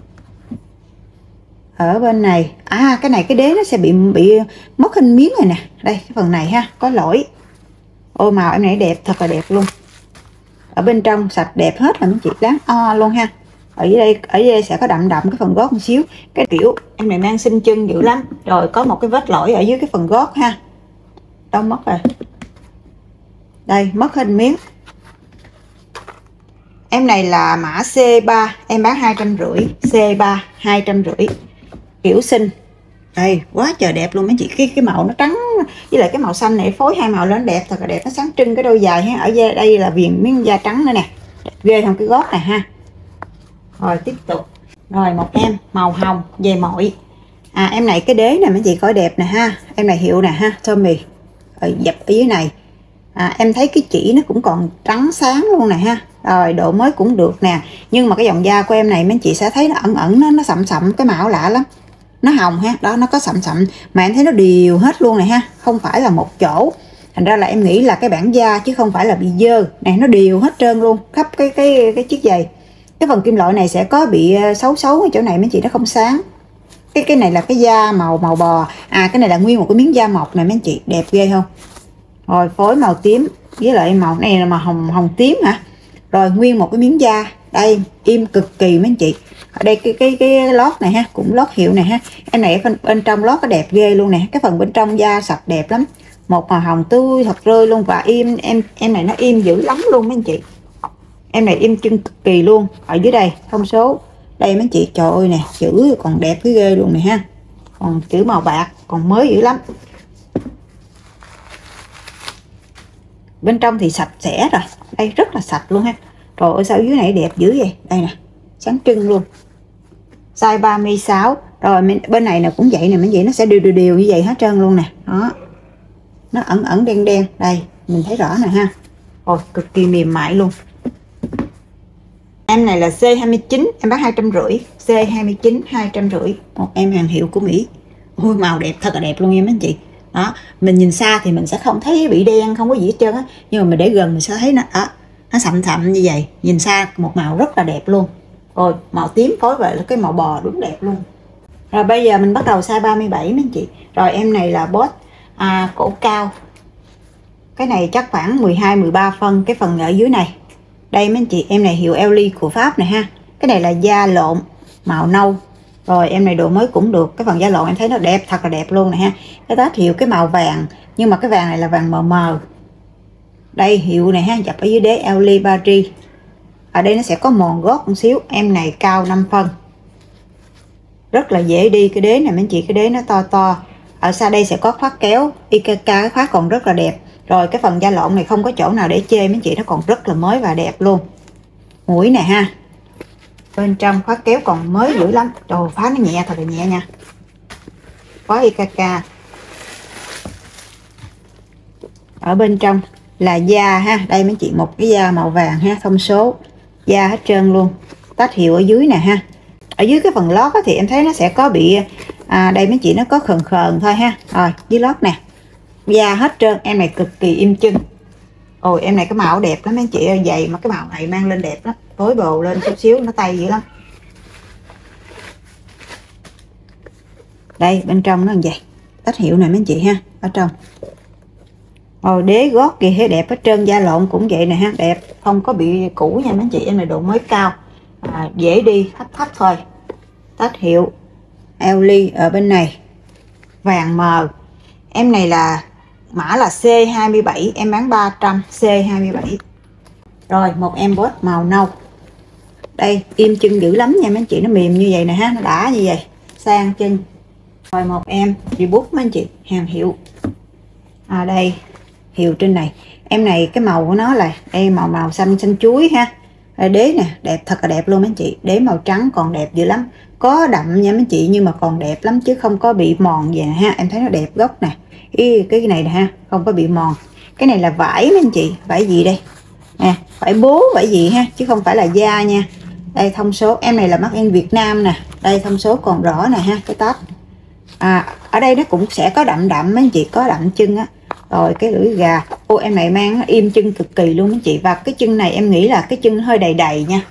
Ở bên này, cái này cái đế nó sẽ bị mất hình miếng này nè. Đây cái phần này ha, có lỗi. Màu em này đẹp, thật là đẹp luôn. Ở bên trong sạch đẹp hết là mấy chị, đáng luôn ha. Ở đây sẽ có đậm cái phần gót một xíu. Cái kiểu em này mang xinh chân dữ lắm. Rồi có một cái vết lỗi ở dưới cái phần gót ha. Đâu mất rồi. Đây mất hình miếng. Em này là mã C3, em bán 250, C3 250, kiểu xinh. Đây quá trời đẹp luôn mấy chị, cái màu nó trắng với lại cái màu xanh này phối hai màu lên đẹp, thật là đẹp, nó sáng trưng cái đôi giày ha. Ở đây là viền miếng da trắng nữa nè, đẹp ghê không cái gót này ha. Rồi tiếp tục, rồi một em màu hồng dày mội. Em này cái đế này mấy chị coi đẹp nè ha, em này hiệu nè ha, Tommy. Dập ở dưới này Em thấy cái chỉ nó cũng còn trắng sáng luôn nè ha. Rồi độ mới cũng được nè. Nhưng mà cái dòng da của em này mấy anh chị sẽ thấy nó ẩn ẩn, nó sậm sậm cái màu lạ lắm. Nó hồng ha, đó nó có sậm sậm mà em thấy nó đều hết luôn này ha, không phải là một chỗ. Thành ra là em nghĩ là cái bản da chứ không phải là bị dơ. Này nó đều hết trơn luôn, khắp cái chiếc giày. Cái phần kim loại này sẽ có bị xấu xấu ở chỗ này mấy chị, nó không sáng. Cái này là cái da màu bò. Cái này là nguyên một cái miếng da mọc này mấy anh chị, đẹp ghê không? Rồi phối màu tím với lại màu này là màu hồng tím hả? Rồi nguyên một cái miếng da đây, im cực kỳ mấy anh chị. Ở đây cái lót này ha, cũng lót hiệu này ha. Em này bên trong lót có đẹp ghê luôn nè, cái phần bên trong da sạch đẹp lắm. Một màu hồng tươi thật rơi luôn, và im em này nó im dữ lắm luôn mấy anh chị. Em này im chân cực kỳ luôn. Ở dưới đây thông số đây mấy anh chị, trời ơi nè, chữ còn đẹp cái ghê luôn nè ha. Còn chữ màu bạc còn mới dữ lắm. Bên trong thì sạch sẽ rồi, đây rất là sạch luôn ha. Trời ơi sao dưới này đẹp dữ vậy, đây nè, sáng trưng luôn. Size 36. Rồi bên này là cũng vậy nè, mấy vậy nó sẽ đều như vậy hết trơn luôn nè. Đó, nó ẩn đen đây mình thấy rõ nè ha. Ôi cực kỳ mềm mại luôn. Em này là C29, em bán 250. C29 250, một em hàng hiệu của Mỹ. Ôi màu đẹp, thật là đẹp luôn em anh chị. Đó, mình nhìn xa thì mình sẽ không thấy bị đen, không có gì hết trơn á, nhưng mà mình để gần mình sẽ thấy nó sậm như vậy. Nhìn xa một màu rất là đẹp luôn. Rồi màu tím phối với cái màu bò đúng đẹp luôn. Rồi bây giờ mình bắt đầu size 37 mấy anh chị. Rồi em này là boss cổ cao. Cái này chắc khoảng 12-13 phân, cái phần ở dưới này. Đây mấy anh chị, em này hiệu Ellie của Pháp này ha. Cái này là da lộn màu nâu. Rồi em này độ mới cũng được, cái phần da lộn em thấy nó đẹp, thật là đẹp luôn nè ha. Cái tết hiệu cái màu vàng, nhưng mà cái vàng này là vàng mờ mờ. Đây hiệu này ha, dập ở dưới đế Ellie Paris. Ở đây nó sẽ có mòn gót một xíu. Em này cao 5 phân, rất là dễ đi. Cái đế này mấy anh chị, cái đế nó to. Ở xa đây sẽ có khóa kéo IKK, cái khóa còn rất là đẹp. Rồi cái phần da lộn này không có chỗ nào để chê mấy anh chị, nó còn rất là mới và đẹp luôn. Mũi nè ha, bên trong khóa kéo còn mới dữ lắm. Trời, phá nó nhẹ, thật là nhẹ nha. Khóa IKK. Ở bên trong là da ha, đây mấy chị, một cái da màu vàng ha, thông số da hết trơn luôn. Tách hiệu ở dưới nè ha. Ở dưới cái phần lót thì em thấy nó sẽ có bị đây mấy chị, nó có khờn thôi ha. Rồi dưới lót nè, da hết trơn. Em này cực kỳ im chân. Ôi em này cái màu đẹp lắm mấy chị ơi, dày mà cái màu này mang lên đẹp lắm, tối bồ lên chút xíu nó tay dữ lắm. Đây bên trong nó như vậy, tách hiệu này mấy anh chị ha, ở trong. Rồi đế gót kìa, đẹp hết trơn. Da lộn cũng vậy nè ha, đẹp, không có bị cũ nha mấy anh chị. Em này độ mới cao, dễ đi, thấp thôi. Tách hiệu Ellie ở bên này, vàng mờ. Em này là mã là C27, em bán 300, C27. Rồi một em boss màu nâu. Đây im chân dữ lắm nha mấy anh chị, nó mềm như vậy nè ha, nó đã như vậy, sang chân. Rồi một em Reebok mấy anh chị, hàng hiệu. Đây hiệu trên này. Em này cái màu của nó là đây, màu xanh chuối ha. Đế nè, đẹp, thật là đẹp luôn mấy anh chị. Đế màu trắng còn đẹp dữ lắm, có đậm nha mấy anh chị, nhưng mà còn đẹp lắm chứ không có bị mòn vậy nè ha. Em thấy nó đẹp gốc nè, cái này nè ha, không có bị mòn. Cái này là vải mấy anh chị, vải gì đây nè, vải bố vải gì ha, chứ không phải là da nha. Đây thông số, em này là made in Việt Nam nè. Đây thông số còn rõ nè ha, cái tách. Ở đây nó cũng sẽ có đậm mấy anh chị, có đậm chân á. Rồi cái lưỡi gà. Ô em này mang nó im chân cực kỳ luôn mấy anh chị. Và cái chân này em nghĩ là cái chân hơi đầy nha.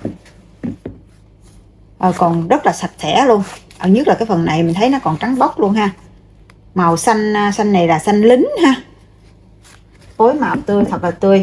Còn rất là sạch sẽ luôn. Nhất là cái phần này mình thấy nó còn trắng bóc luôn ha. Màu xanh này là xanh lính ha. Phối màu tươi, thật là tươi.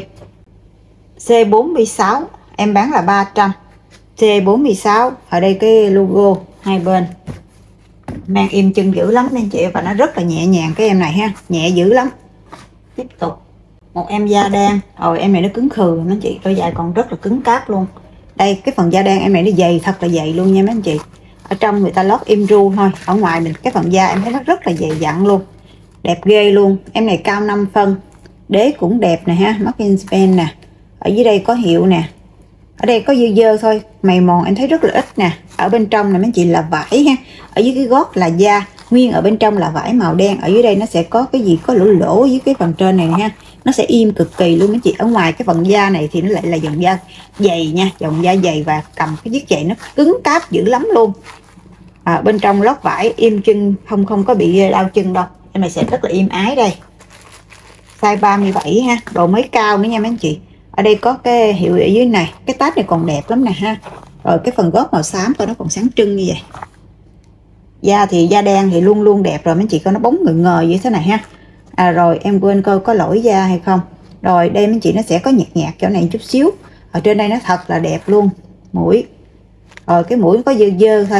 C46 em bán là 300. C46 ở đây cái logo hai bên. Mang im chân dữ lắm anh chị, và nó rất là nhẹ nhàng cái em này ha, nhẹ dữ lắm. Tiếp tục một em da đan. Rồi em này nó cứng khừ mấy anh chị, đôi giày còn rất là cứng cáp luôn. Đây cái phần da đan em này nó dày, thật là dày luôn nha mấy anh chị. Ở trong người ta lót im ru thôi, ở ngoài mình cái phần da em thấy nó rất là dày dặn luôn, đẹp ghê luôn. Em này cao 5 phân, đế cũng đẹp nè ha, made in Spain nè. Ở dưới đây có hiệu nè, ở đây có dơ thôi, mày mòn em thấy rất là ít nè. Ở bên trong này mấy anh chị là vải ha, ở dưới cái gót là da nguyên, ở bên trong là vải màu đen. Ở dưới đây nó sẽ có cái gì, có lỗ dưới cái phần trên này ha, nó sẽ im cực kỳ luôn mấy chị. Ở ngoài cái phần da này thì nó lại là dòng da dày nha, dòng da dày và cầm cái chiếc giày nó cứng cáp dữ lắm luôn. Bên trong lót vải im chân, không có bị đau chân đâu, em này sẽ rất là êm ái. Đây size 37 ha, độ mới cao nữa nha mấy anh chị. Ở đây có cái hiệu ở dưới này, cái tag này còn đẹp lắm nè ha. Rồi cái phần gót màu xám coi nó còn sáng trưng như vậy. Da thì da đen thì luôn luôn đẹp rồi mấy anh chị, coi nó bóng ngời ngời như thế này ha. Rồi em quên coi có lỗi da hay không. Rồi đây mấy anh chị nó sẽ có nhạt nhạt chỗ này chút xíu. Ở trên đây nó thật là đẹp luôn. Mũi, rồi cái mũi có dơ dơ thôi.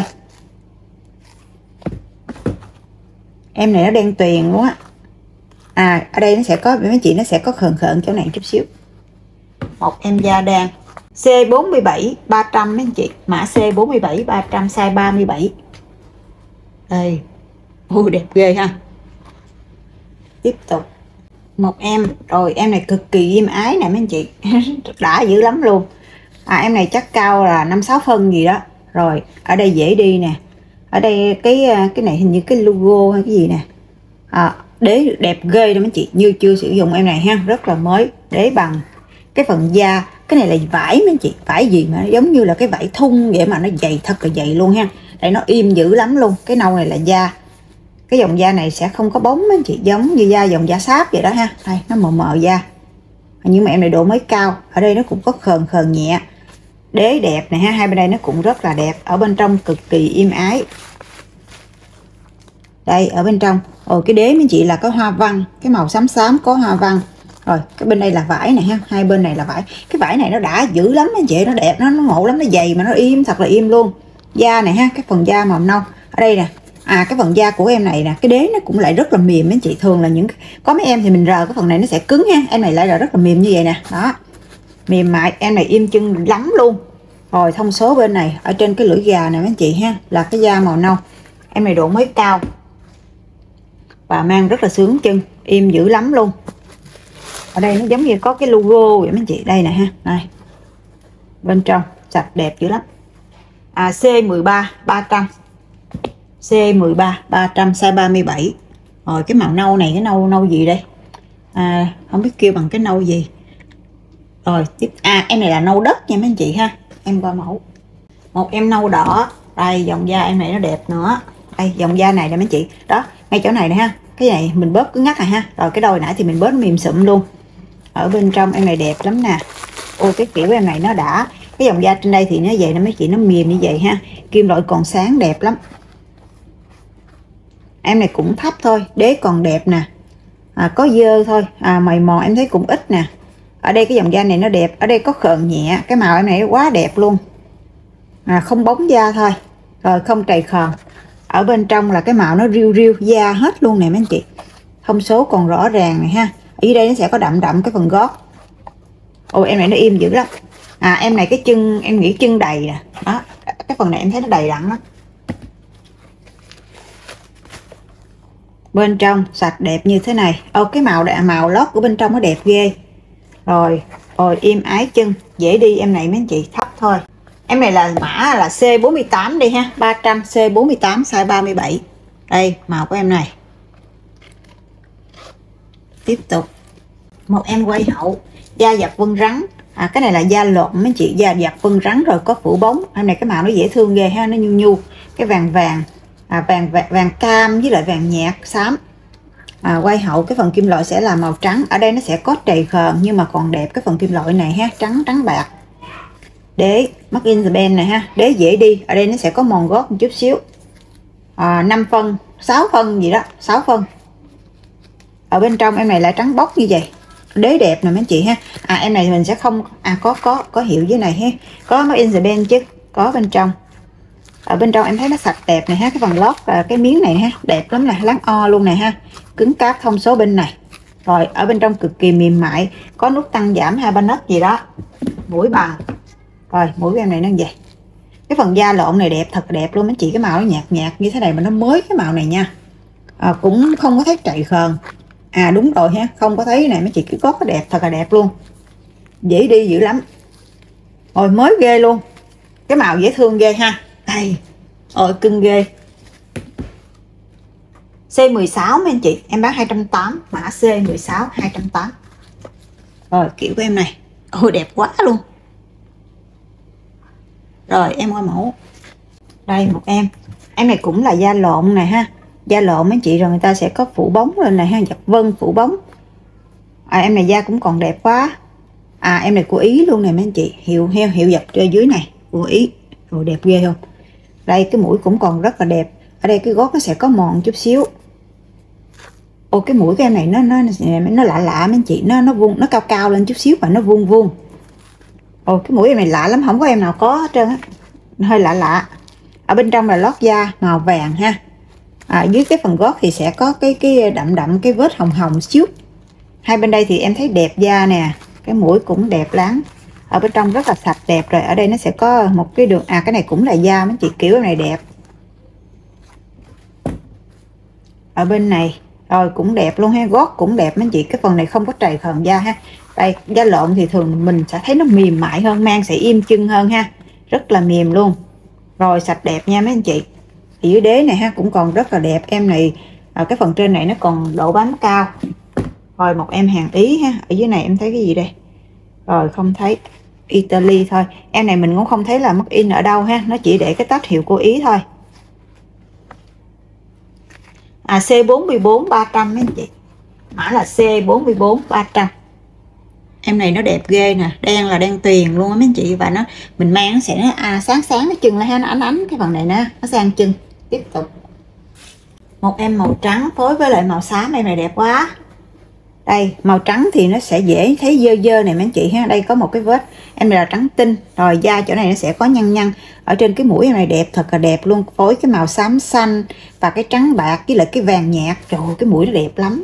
Em này nó đen tuyền luôn á. Ở đây nó sẽ có mấy chị, nó sẽ có khờn khợn chỗ này chút xíu. Một em da đen C47 300 mấy anh chị, mã C47 300 size 37. Đây, đẹp ghê ha. Tiếp tục một em, rồi em này cực kỳ êm ái nè mấy anh chị. Đã dữ lắm luôn. Em này chắc cao là 5-6 phân gì đó. Rồi ở đây dễ đi nè. Ở đây cái này hình như cái logo hay cái gì nè. Đế đẹp ghê đó mấy chị, như chưa sử dụng em này ha, rất là mới. Đế bằng cái phần da, cái này là vải mấy chị, vải gì mà nó giống như là cái vải thun vậy mà nó dày, thật là dày luôn ha. Đây nó im dữ lắm luôn. Cái nâu này là da, cái dòng da này sẽ không có bóng mấy chị, giống như da dòng da sáp vậy đó ha. Đây nó mờ mờ da, nhưng mà em này độ mới cao. Ở đây nó cũng có khờn nhẹ. Đế đẹp này ha, hai bên đây nó cũng rất là đẹp. Ở bên trong cực kỳ êm ái. Đây ở bên trong, cái đế mấy chị là có hoa văn, cái màu xám xám có hoa văn. Rồi cái bên đây là vải này ha, hai bên này là vải. Cái vải này nó đã dữ lắm anh chị, nó đẹp, nó ngộ lắm, nó dày mà nó im, thật là im luôn. Da này ha, cái phần da màu nâu. Ở đây nè, cái phần da của em này nè, cái đế nó cũng lại rất là mềm anh chị. Thường là có mấy em thì mình rờ cái phần này nó sẽ cứng ha, em này lại là rất là mềm như vậy nè. Đó, mềm mại, em này im chân lắm luôn. Rồi thông số bên này, ở trên cái lưỡi gà này mấy anh chị ha, là cái da màu nâu. Em này độ mới cao và mang rất là sướng chân, im dữ lắm luôn. Ở đây nó giống như có cái logo vậy mấy chị, đây nè ha. Đây, bên trong sạch đẹp dữ lắm. C13 300, C13 300 size 37. Rồi cái màu nâu này, cái nâu gì đây, không biết kêu bằng cái nâu gì. Rồi tiếp, em này là nâu đất nha mấy anh chị ha. Em qua mẫu một em nâu đỏ. Đây dòng da em này nó đẹp nữa. Đây dòng da này nè mấy chị, đó ngay chỗ này nè ha, cái này mình bớt cứng ngắc này ha. Rồi cái đôi nãy thì mình bớt mềm sụm luôn. Ở bên trong em này đẹp lắm nè. Cái kiểu em này nó đã, cái dòng da trên đây thì nó vậy nè mấy chị, nó mềm như vậy ha, kim loại còn sáng đẹp lắm. Em này cũng thấp thôi, đế còn đẹp nè. Có dơ thôi, mày mò em thấy cũng ít nè. Ở đây cái dòng da này nó đẹp, ở đây có khờn nhẹ, cái màu em này quá đẹp luôn. Không bóng da thôi, rồi không trầy khờn. Ở bên trong là cái màu nó riu riu da hết luôn nè mấy anh chị. Thông số còn rõ ràng này ha. Ở dưới đây nó sẽ có đậm cái phần gót. Em này nó im dữ lắm. Em này cái chân em nghĩ chân đầy nè. Đó, cái phần này em thấy nó đầy đặn lắm. Bên trong sạch đẹp như thế này. Cái màu lót của bên trong nó đẹp ghê. Rồi im ái chân, dễ đi em này mấy anh chị, thấp thôi. Em này là mã là C48 đi ha, 300 C48 size 37. Đây màu của em này. Tiếp tục một em quay hậu, da dập vân rắn. Cái này là da lộn mấy chị, da dập vân rắn rồi có phủ bóng. Em này cái màu nó dễ thương ghê ha, nó nhu cái vàng vàng cam với lại vàng nhạt xám. Quay hậu cái phần kim loại sẽ là màu trắng. Ở đây nó sẽ có trầy khờn nhưng mà còn đẹp cái phần kim loại này ha, trắng bạc. Đế made in Japan này ha, đế dễ đi. Ở đây nó sẽ có mòn gót một chút xíu. 5 phân 6 phân gì đó, 6 phân. Ở bên trong em này lại trắng bóc như vậy, đế đẹp nè mấy chị ha. Em này mình sẽ không có hiệu dưới này ha, có made in Japan chứ, có bên trong. Ở bên trong em thấy nó sạch đẹp này ha, cái phần lót và cái miếng này ha, đẹp lắm nè, láng o luôn này ha, cứng cáp. Thông số bên này. Rồi ở bên trong cực kỳ mềm mại, có nút tăng giảm 2-3 nấc gì đó. Mũi bằng. Rồi mũi của em này nó vậy. Cái phần da lộn này đẹp, thật đẹp luôn mấy chị. Cái màu nó nhạt nhạt như thế này mà nó mới cái màu này nha. Cũng không có thấy trầy khờn. Đúng rồi ha, không có thấy này mấy chị, cái gót nó đẹp, thật là đẹp luôn, dễ đi dữ lắm. Rồi mới ghê luôn, cái màu dễ thương ghê ha. Đây cưng ghê. C16 mấy anh chị, em bán 280, mã C16 280. Rồi kiểu của em này, ôi đẹp quá luôn. Rồi em qua mẫu. Đây một em này cũng là da lộn nè ha, da lộn mấy chị, rồi người ta sẽ có phủ bóng lên này ha, dập vân phủ bóng. Em này da cũng còn đẹp quá. Em này của Ý luôn nè mấy anh chị, hiệu dập dưới này của Ý, rồi đẹp ghê không. Đây cái mũi cũng còn rất là đẹp. Ở đây cái gót nó sẽ có mòn chút xíu. Ô cái mũi của em này nó lạ lạ mấy anh chị, nó vuông, nó cao cao lên chút xíu và nó vuông vuông. Ồ cái mũi em này lạ lắm, không có em nào có hết trơn á, hơi lạ lạ. Ở bên trong là lót da màu vàng ha. Dưới cái phần gót thì sẽ có cái đậm cái vết hồng hồng xíu. Hai bên đây thì em thấy đẹp da nè, cái mũi cũng đẹp lắm. Ở bên trong rất là sạch đẹp. Rồi ở đây nó sẽ có một cái đường, cái này cũng là da mấy chị, kiểu em này đẹp. Ở bên này rồi cũng đẹp luôn ha, gót cũng đẹp mấy chị, cái phần này không có trầy khờn da ha. Đây da lộn thì thường mình sẽ thấy nó mềm mại hơn, mang sẽ im chân hơn ha, rất là mềm luôn. Rồi sạch đẹp nha mấy anh chị. Thì dưới đế này ha cũng còn rất là đẹp. Em này cái phần trên này nó còn độ bám cao. Rồi một em hàng Ý ha. Ở dưới này em thấy cái gì đây? Rồi không thấy, Italy thôi. Em này mình cũng không thấy là mắc in ở đâu ha, nó chỉ để cái tag hiệu của Ý thôi. C44 300 mấy anh chị, mã là C44 300. Em này nó đẹp ghê nè, đen là đen tuyền luôn á mấy anh chị. Và mình mang nó sẽ sáng sáng cái chân lên ha, nó ánh cái phần này nó sang chân. Tiếp tục một em màu trắng phối với lại màu xám, em này đẹp quá. Đây màu trắng thì nó sẽ dễ thấy dơ dơ này mấy anh chị ha. Đây có một cái vết, em này là trắng tinh. Rồi da chỗ này nó sẽ có nhăn nhăn. Ở trên cái mũi em này đẹp, thật là đẹp luôn, phối cái màu xám xanh và cái trắng bạc với lại cái vàng nhạt. Trời ơi, cái mũi nó đẹp lắm.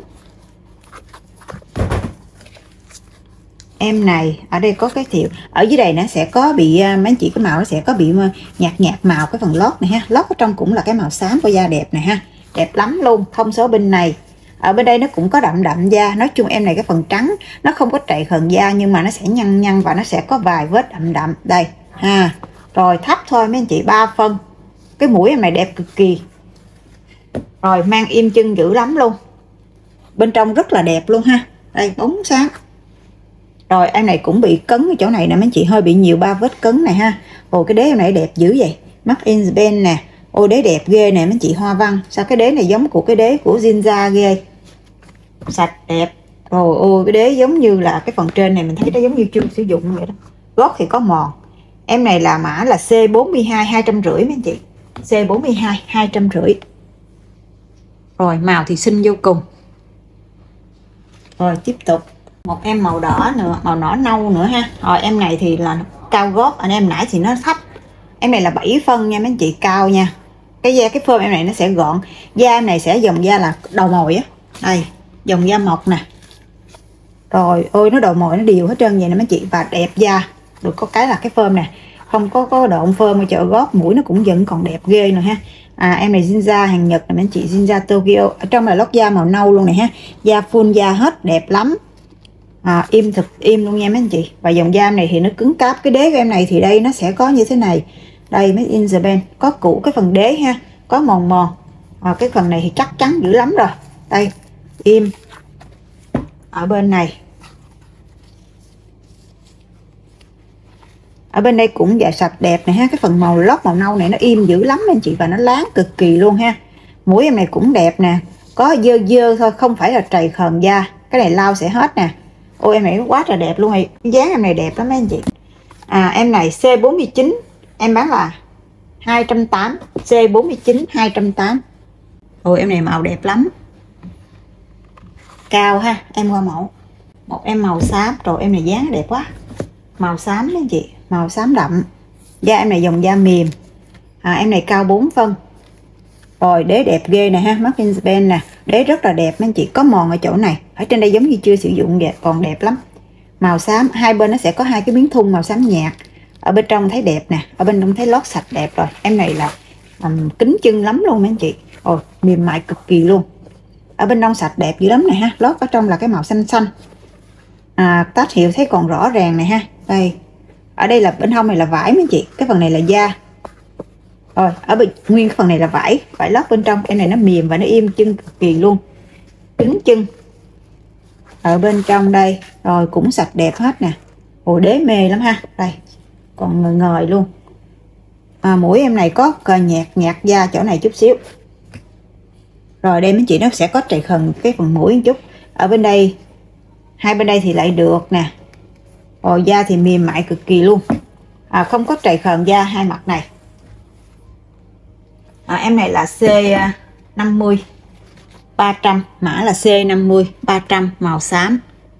Em này ở đây có cái thiệu, ở dưới đây nó sẽ có bị mấy anh chị, cái màu nó sẽ có bị nhạt nhạt màu cái phần lót này ha. Lót ở trong cũng là cái màu xám của da đẹp này ha, đẹp lắm luôn. Thông số bên này, ở bên đây nó cũng có đậm da. Nói chung em này cái phần trắng nó không có trầy khờn da, nhưng mà nó sẽ nhăn nhăn và nó sẽ có vài vết đậm đây ha. Rồi thấp thôi mấy anh chị, 3 phân. Cái mũi em này đẹp cực kỳ. Rồi mang im chân dữ lắm luôn, bên trong rất là đẹp luôn ha. Đây bóng sáng. Rồi em này cũng bị cấn ở chỗ này nè mấy anh chị, hơi bị nhiều 3 vết cấn này ha. Ồ cái đế em này đẹp dữ vậy, Made in Japan nè. Ô đế đẹp ghê nè mấy anh chị, hoa văn. Sao cái đế này giống của cái đế của Ginza ghê, sạch đẹp. Rồi ôi cái đế giống như là cái phần trên này mình thấy nó giống như chưa sử dụng vậy đó. Gót thì có mòn. Em này là mã là C42 250 mấy anh chị, C42 250. Rồi màu thì xinh vô cùng. Rồi tiếp tục một em màu đỏ nữa, màu đỏ nâu nữa ha. Rồi em này thì là cao gót, anh em nãy thì nó thấp. Em này là 7 phân nha mấy anh chị, cao nha. Cái da, cái phơm em này nó sẽ gọn. Da em này sẽ dòng da là đầu mồi á. Đây dòng da mọc nè. Rồi ôi nó đầu mồi nó đều hết trơn vậy nè mấy chị, và đẹp da. Được có cái là cái phơm nè, không có độn phơm ở chợ gót, mũi nó cũng vẫn còn đẹp ghê rồi ha. Em này Ginza hàng Nhật nè mấy anh chị, Ginza Tokyo. Ở trong là lót da màu nâu luôn này ha, da full da hết, đẹp lắm. Im thực im luôn nha mấy anh chị. Và dòng da này thì nó cứng cáp. Cái đế của em này thì đây nó sẽ có như thế này. Đây Made in Japan, có cũ cái phần đế ha, có mòn mòn. Cái phần này thì chắc chắn dữ lắm rồi. Đây im. Ở bên này, ở bên đây cũng dạ sạch đẹp này ha. Cái phần màu lót màu nâu này nó im dữ lắm anh chị, và nó láng cực kỳ luôn ha. Mũi em này cũng đẹp nè, có dơ dơ thôi, không phải là trầy khờn da. Cái này lau sẽ hết nè. Ôi em này quá trời đẹp luôn. Dáng em này đẹp lắm mấy anh chị. Em này C49 em bán là 280, C49 280. Ôi em này màu đẹp lắm, cao ha. Em qua mẫu một em màu xám. Rồi em này dáng đẹp quá, màu xám mấy anh chị, màu xám đậm. Da em này dòng da mềm. Em này cao 4 phân. Rồi đế đẹp ghê nè ha, Made in Japan nè. Đế rất là đẹp mấy anh chị, có mòn ở chỗ này, ở trên đây giống như chưa sử dụng vậy, còn đẹp lắm. Màu xám, hai bên nó sẽ có hai cái miếng thun màu xám nhạt. Ở bên trong thấy đẹp nè, ở bên trong thấy lót sạch đẹp rồi. Em này là kính chân lắm luôn mấy anh chị. Ôi mềm mại cực kỳ luôn. Ở bên trong sạch đẹp dữ lắm này ha. Lót ở trong là cái màu xanh xanh. Tag hiệu thấy còn rõ ràng này ha. Đây, ở đây là bên hông này là vải mấy anh chị, cái phần này là da. Rồi ở bên nguyên cái phần này là vải lót bên trong. Em này nó mềm và nó im chân cực kỳ luôn, kính chân. Ở bên trong đây Rồi cũng sạch đẹp hết nè. Ồ, đế mê lắm ha. Đây còn ngời ngời luôn. Mũi em này có nhạt nhạt da chỗ này chút xíu. Rồi đây mấy chị, nó sẽ có trầy khần cái phần mũi một chút. Ở bên đây, hai bên đây thì lại được nè. Rồi da thì mềm mại cực kỳ luôn. Không có trầy khần da hai mặt này. Em này là C50 300, mã là C50 300, màu xám.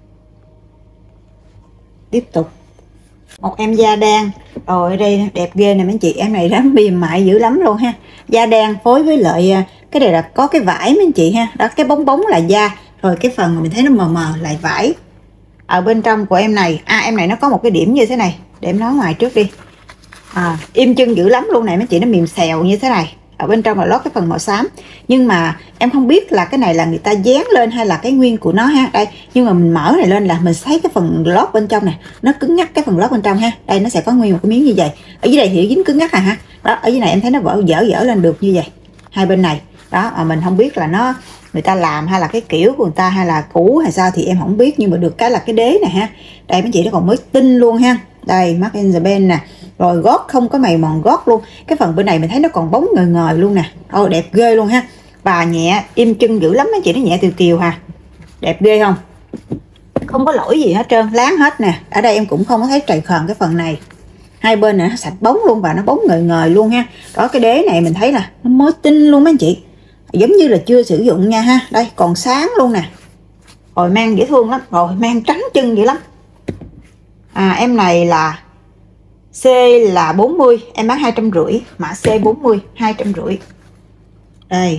Tiếp tục một em da đen. Rồi đây đẹp ghê nè mấy chị, em này nó mềm mại dữ lắm luôn ha. Da đen phối với lại cái này là có cái vải mấy chị ha. Đó, cái bóng bóng là da, rồi cái phần mà mình thấy nó mờ mờ lại vải. Ở bên trong của em này, em này nó có một cái điểm như thế này, để em nói ngoài trước đi. Im chân dữ lắm luôn này mấy chị, nó mềm xèo như thế này. Ở bên trong là lót cái phần màu xám, nhưng mà em không biết là cái này là người ta dán lên hay là cái nguyên của nó ha. Đây, nhưng mà mình mở này lên là mình thấy cái phần lót bên trong này nó cứng nhắc, cái phần lót bên trong ha. Đây nó sẽ có nguyên một cái miếng như vậy. Ở dưới đây thì dính cứng nhắc ha. Đó, ở dưới này em thấy nó dở lên được như vậy. Hai bên này đó, mình không biết là nó người ta làm hay là cái kiểu của người ta hay là cũ hay sao thì em không biết, nhưng mà được cái là cái đế này ha. Đây mấy chị, nó còn mới tinh luôn ha. Đây Mark and the Ben nè. Rồi gót không có mày mòn gót luôn. Cái phần bên này mình thấy nó còn bóng ngời ngời luôn nè. Đẹp ghê luôn ha. Và nhẹ, im chân dữ lắm mấy chị, nó nhẹ tiều tiều ha. Đẹp ghê không? Không có lỗi gì hết trơn, láng hết nè. Ở đây em cũng không có thấy trầy khờn cái phần này. Hai bên này nó sạch bóng luôn và nó bóng ngời ngời luôn ha. Đó, cái đế này mình thấy là nó mới tinh luôn mấy anh chị. Giống như là chưa sử dụng nha ha. Đây còn sáng luôn nè. Rồi mang dễ thương lắm. Rồi mang trắng chân dữ lắm. Em này là C là 40, em bán 250, mã C40 250. Đây.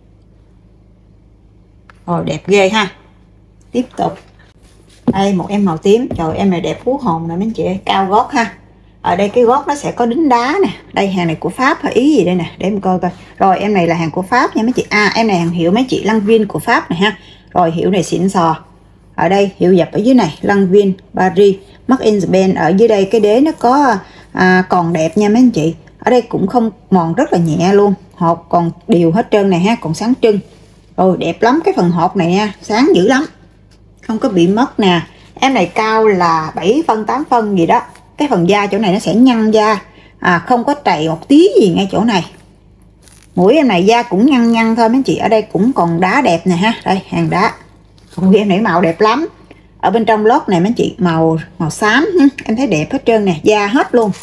Rồi đẹp ghê ha. Tiếp tục. Đây một em màu tím, trời em này đẹp hú hồn nè mấy chị ơi, cao gót ha. Ở đây cái gót nó sẽ có đính đá nè. Đây hàng này của Pháp hay Ý gì đây nè, để em coi coi. Rồi em này là hàng của Pháp nha mấy chị. Em này hàng hiệu mấy chị, Lanvin của Pháp này ha. Rồi hiệu này xịn sò. Ở đây hiệu dập ở dưới này, Lanvin Paris, Mark and the Ben. Ở dưới đây cái đế nó có còn đẹp nha mấy anh chị. Ở đây cũng không mòn, rất là nhẹ luôn. Hột còn đều hết trơn này ha, còn sáng trưng. Rồi đẹp lắm, cái phần hột này nha, sáng dữ lắm. Không có bị mất nè. Em này cao là 7 phân 8 phân gì đó. Cái phần da chỗ này nó sẽ nhăn da, không có trầy một tí gì ngay chỗ này. Mũi em này da cũng nhăn nhăn thôi mấy chị. Ở đây cũng còn đá đẹp nè ha. Đây hàng đá. Ui, em này màu đẹp lắm. Ở bên trong lót này mấy chị, màu xám em thấy đẹp hết trơn nè, da hết luôn.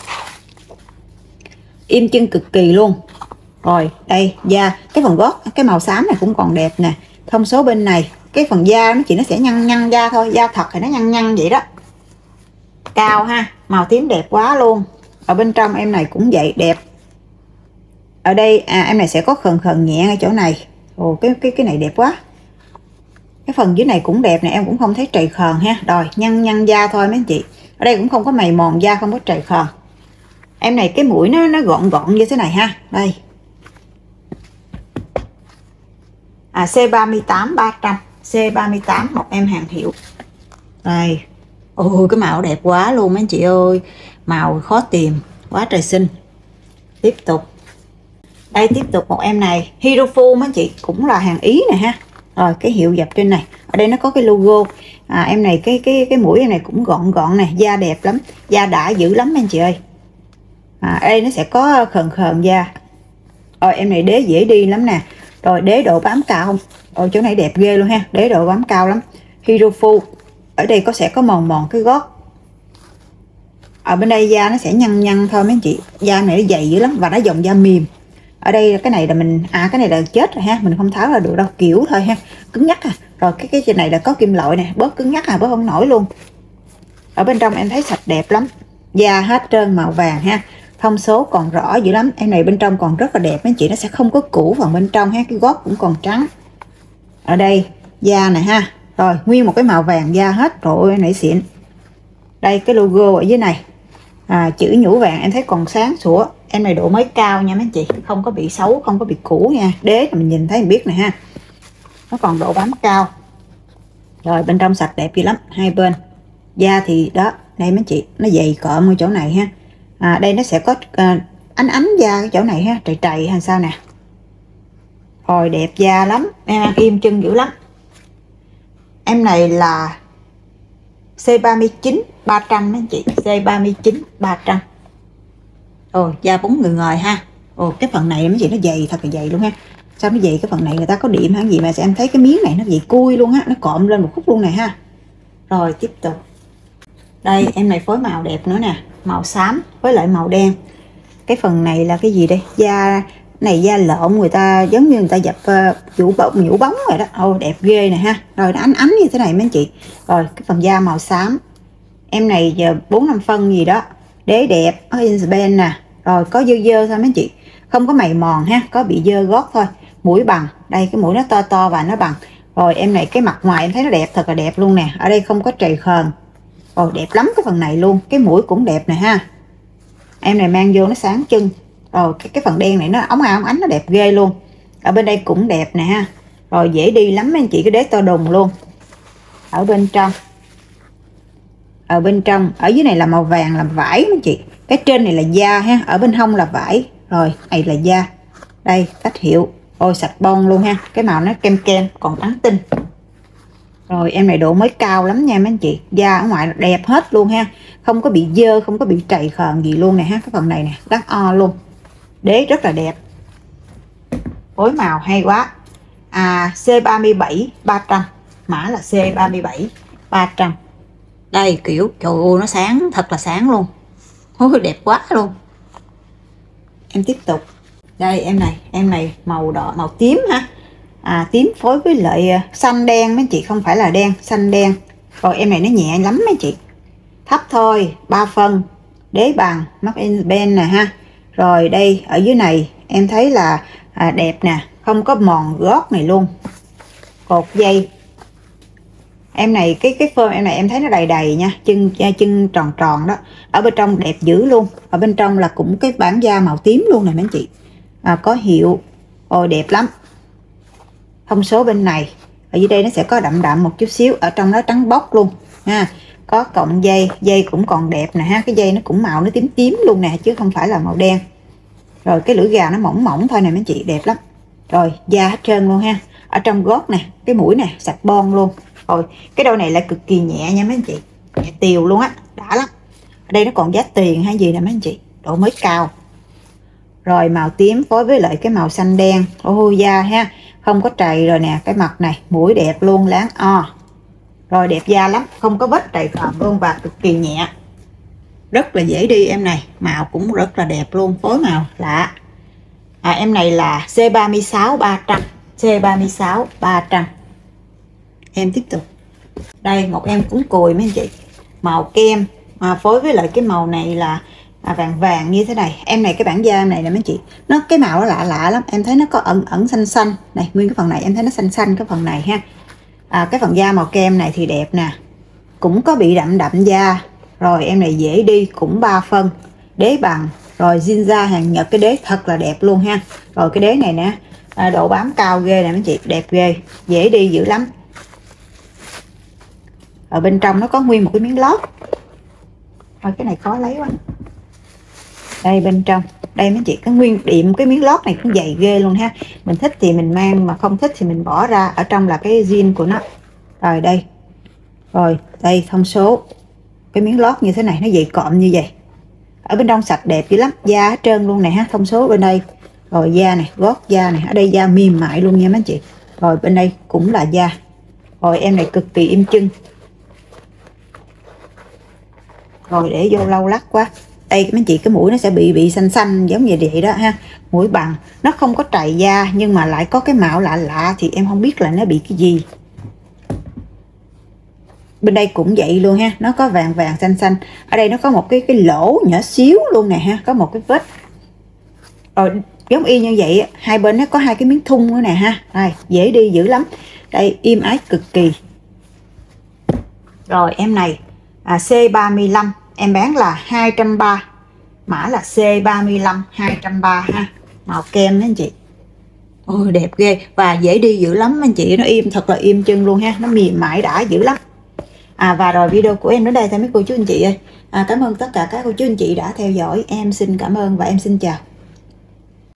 Im chân cực kỳ luôn. Rồi đây da, cái phần gót cái màu xám này cũng còn đẹp nè. Thông số bên này, cái phần da nó chị nó sẽ nhăn nhăn da thôi, da thật thì nó nhăn nhăn vậy đó. Cao ha, màu tím đẹp quá luôn. Ở bên trong em này cũng vậy, đẹp. Ở đây em này sẽ có khờn khờn nhẹ ngay chỗ này. Ồ, cái này đẹp quá. Cái phần dưới này cũng đẹp nè, em cũng không thấy trầy khờn ha. Rồi nhăn nhăn da thôi mấy anh chị. Ở đây cũng không có mày mòn da, không có trầy khờn. Em này cái mũi nó gọn gọn như thế này ha. Đây. C38 300, C38 một em hàng hiệu. Đây. Ôi cái màu đẹp quá luôn mấy anh chị ơi. Màu khó tìm, quá trời xinh. Tiếp tục. Đây tiếp tục một em này, Hirofu mấy anh chị, cũng là hàng Ý nè ha. Rồi cái hiệu dập trên này. Ở đây nó có cái logo. Em này cái mũi em này cũng gọn gọn nè, da đẹp lắm, da đã dữ lắm anh chị ơi. Ở đây nó sẽ có khờn khờn da. Rồi em này đế dễ đi lắm nè. Rồi đế độ bám cao không? Ôi chỗ này đẹp ghê luôn ha, đế độ bám cao lắm. Hirofu. Ở đây sẽ có mòn mòn cái gót. Ở bên đây da nó sẽ nhăn nhăn thôi mấy anh chị. Da này nó dày dữ lắm và nó dòng da mềm. Ở đây cái này là mình cái này là chết rồi ha, mình không tháo ra được đâu, kiểu thôi ha, cứng nhắc Rồi cái trên này là có kim loại nè, bớt cứng nhắc bớt không nổi luôn. Ở bên trong em thấy sạch đẹp lắm, da hết trơn màu vàng ha. Thông số còn rõ dữ lắm. Em này bên trong còn rất là đẹp mấy chị, nó sẽ không có cũ phần bên trong ha, cái gót cũng còn trắng. Ở đây da này ha. Rồi nguyên một cái màu vàng da hết, rồi em này xịn. Đây cái logo ở dưới này, chữ nhũ vàng em thấy còn sáng sủa. Em này độ mới cao nha mấy chị, không có bị xấu, không có bị cũ nha. Đế là mình nhìn thấy mình biết nè ha, nó còn độ bám cao. Rồi bên trong sạch đẹp dữ lắm, hai bên da thì đó, đây mấy chị, nó dày cộm ở chỗ này ha. Đây nó sẽ có ánh ánh da cái chỗ này ha, trầy trầy hay sao nè. Rồi đẹp da lắm, im chân dữ lắm. Em này là C39 300 anh chị, C39 300. Ồ, da bóng người ngời ha. Ồ, cái phần này mấy chị nó dày, thật là dày luôn ha. Sao nó dày cái phần này, người ta có điểm hay gì mà em thấy cái miếng này nó dày cui luôn á, nó cộm lên một khúc luôn này ha. Rồi tiếp tục. Đây em này phối màu đẹp nữa nè, màu xám với lại màu đen. Cái phần này là cái gì đây? Da này da lộn, người ta giống như người ta dập nhũ bóng rồi đó. Ồ, đẹp ghê nè ha. Rồi nó ánh ánh như thế này mấy anh chị. Rồi cái phần da màu xám. Em này giờ 4-5 phân gì đó. Đế đẹp, ở Insben nè. Rồi có dơ dơ thôi mấy anh chị, không có mày mòn ha, có bị dơ gót thôi. Mũi bằng, đây cái mũi nó to to và nó bằng. Rồi em này cái mặt ngoài em thấy nó đẹp, thật là đẹp luôn nè. Ở đây không có trầy khờn. Ồ, đẹp lắm cái phần này luôn. Cái mũi cũng đẹp nè ha. Em này mang vô nó sáng chân. Rồi cái phần đen này nó óng ánh, nó đẹp ghê luôn. Ở bên đây cũng đẹp nè ha. Rồi dễ đi lắm mấy anh chị, cái đế to đùng luôn. Ở bên trong, ở bên trong, ở dưới này là màu vàng làm vải mấy anh chị. Cái trên này là da ha, ở bên hông là vải. Rồi này là da. Đây cách hiệu. Ôi sạch bon luôn ha. Cái màu nó kem kem, còn trắng tinh. Rồi em này độ mới cao lắm nha mấy anh chị. Da ở ngoài đẹp hết luôn ha. Không có bị dơ, không có bị trầy khờn gì luôn nè ha. Cái phần này nè, đắt o luôn. Đế rất là đẹp. Phối màu hay quá. C37 300. Mã là C37 300. Đây kiểu trời ơi nó sáng, thật là sáng luôn. Ôi đẹp quá luôn. Em tiếp tục. Đây em này màu đỏ, màu tím ha. Tím phối với lại xanh đen mấy chị, không phải là đen, xanh đen. Rồi em này nó nhẹ lắm mấy chị. Thấp thôi, 3 phân. Đế bằng, mắc in ben nè ha. Rồi đây ở dưới này em thấy là đẹp nè, không có mòn gót này luôn. Cột dây. Em này cái phơm em này em thấy nó đầy đầy nha, chân tròn tròn đó. Ở bên trong đẹp dữ luôn. Ở bên trong là cũng cái bản da màu tím luôn nè mấy anh chị. Có hiệu. Ôi đẹp lắm. Thông số bên này ở dưới đây nó sẽ có đậm đậm một chút xíu, ở trong nó trắng bóc luôn ha. Có cọng dây, dây cũng còn đẹp nè ha. Cái dây nó cũng màu nó tím tím luôn nè, chứ không phải là màu đen. Rồi cái lưỡi gà nó mỏng mỏng thôi nè mấy chị, đẹp lắm. Rồi da hết trơn luôn ha. Ở trong gót nè, cái mũi nè sạch bon luôn. Rồi cái đôi này là cực kỳ nhẹ nha mấy anh chị, nhẹ tiều luôn á, đã lắm. Ở đây nó còn giá tiền hay gì nè mấy anh chị, độ mới cao. Rồi màu tím phối với lại cái màu xanh đen. Ôi da ha, không có trầy rồi nè. Cái mặt này mũi đẹp luôn, láng o. Rồi đẹp da lắm, không có vết trầy khờm luôn và cực kỳ nhẹ, rất là dễ đi. Em này màu cũng rất là đẹp luôn, phối màu lạ. Em này là C36 300. C36 300. Em tiếp tục. Đây một em cũng cùi mấy anh chị, màu kem phối với lại cái màu này là vàng vàng như thế này. Em này cái bản da em này nè mấy chị, nó cái màu nó lạ lạ lắm. Em thấy nó có ẩn xanh xanh này, nguyên cái phần này em thấy nó xanh xanh cái phần này ha. Cái phần da màu kem này thì đẹp nè, cũng có bị đậm đậm da. Rồi em này dễ đi, cũng 3 phân. Đế bằng. Rồi zin da hàng Nhật, cái đế thật là đẹp luôn ha. Rồi cái đế này nè, độ bám cao ghê nè mấy chị, đẹp ghê, dễ đi dữ lắm. Ở bên trong nó có nguyên một cái miếng lót. Rồi cái này khó lấy quá. Đây bên trong, đây mấy chị, cái nguyên điểm cái miếng lót này cũng dày ghê luôn ha. Mình thích thì mình mang, mà không thích thì mình bỏ ra. Ở trong là cái zin của nó. Rồi đây. Rồi đây thông số. Cái miếng lót như thế này, nó dày cộm như vậy. Ở bên trong sạch đẹp dữ lắm, da hết trơn luôn này ha. Thông số bên đây. Rồi da này, gót da này, ở đây da mềm mại luôn nha mấy chị. Rồi bên đây cũng là da. Rồi em này cực kỳ im chân. Rồi để vô lâu lắc quá. Đây mấy chị, cái mũi nó sẽ bị xanh xanh giống như vậy đó ha. Mũi bằng, nó không có trầy da nhưng mà lại có cái mạo lạ lạ, thì em không biết là nó bị cái gì. Bên đây cũng vậy luôn ha, nó có vàng vàng xanh xanh. Ở đây nó có một cái lỗ nhỏ xíu luôn nè ha, có một cái vết. Rồi giống y như vậy, hai bên nó có hai cái miếng thun nữa nè ha. Đây dễ đi dữ lắm. Đây êm ái cực kỳ. Rồi em này C35, em bán là 230. Mã là C35 230 ha. Màu kem đó anh chị. Ôi đẹp ghê và dễ đi dữ lắm anh chị, nó im, thật là im chân luôn ha, nó mềm mại đã dữ lắm. Và rồi video của em đến đây thôi mấy cô chú anh chị ơi. Cảm ơn tất cả các cô chú anh chị đã theo dõi. Em xin cảm ơn và em xin chào.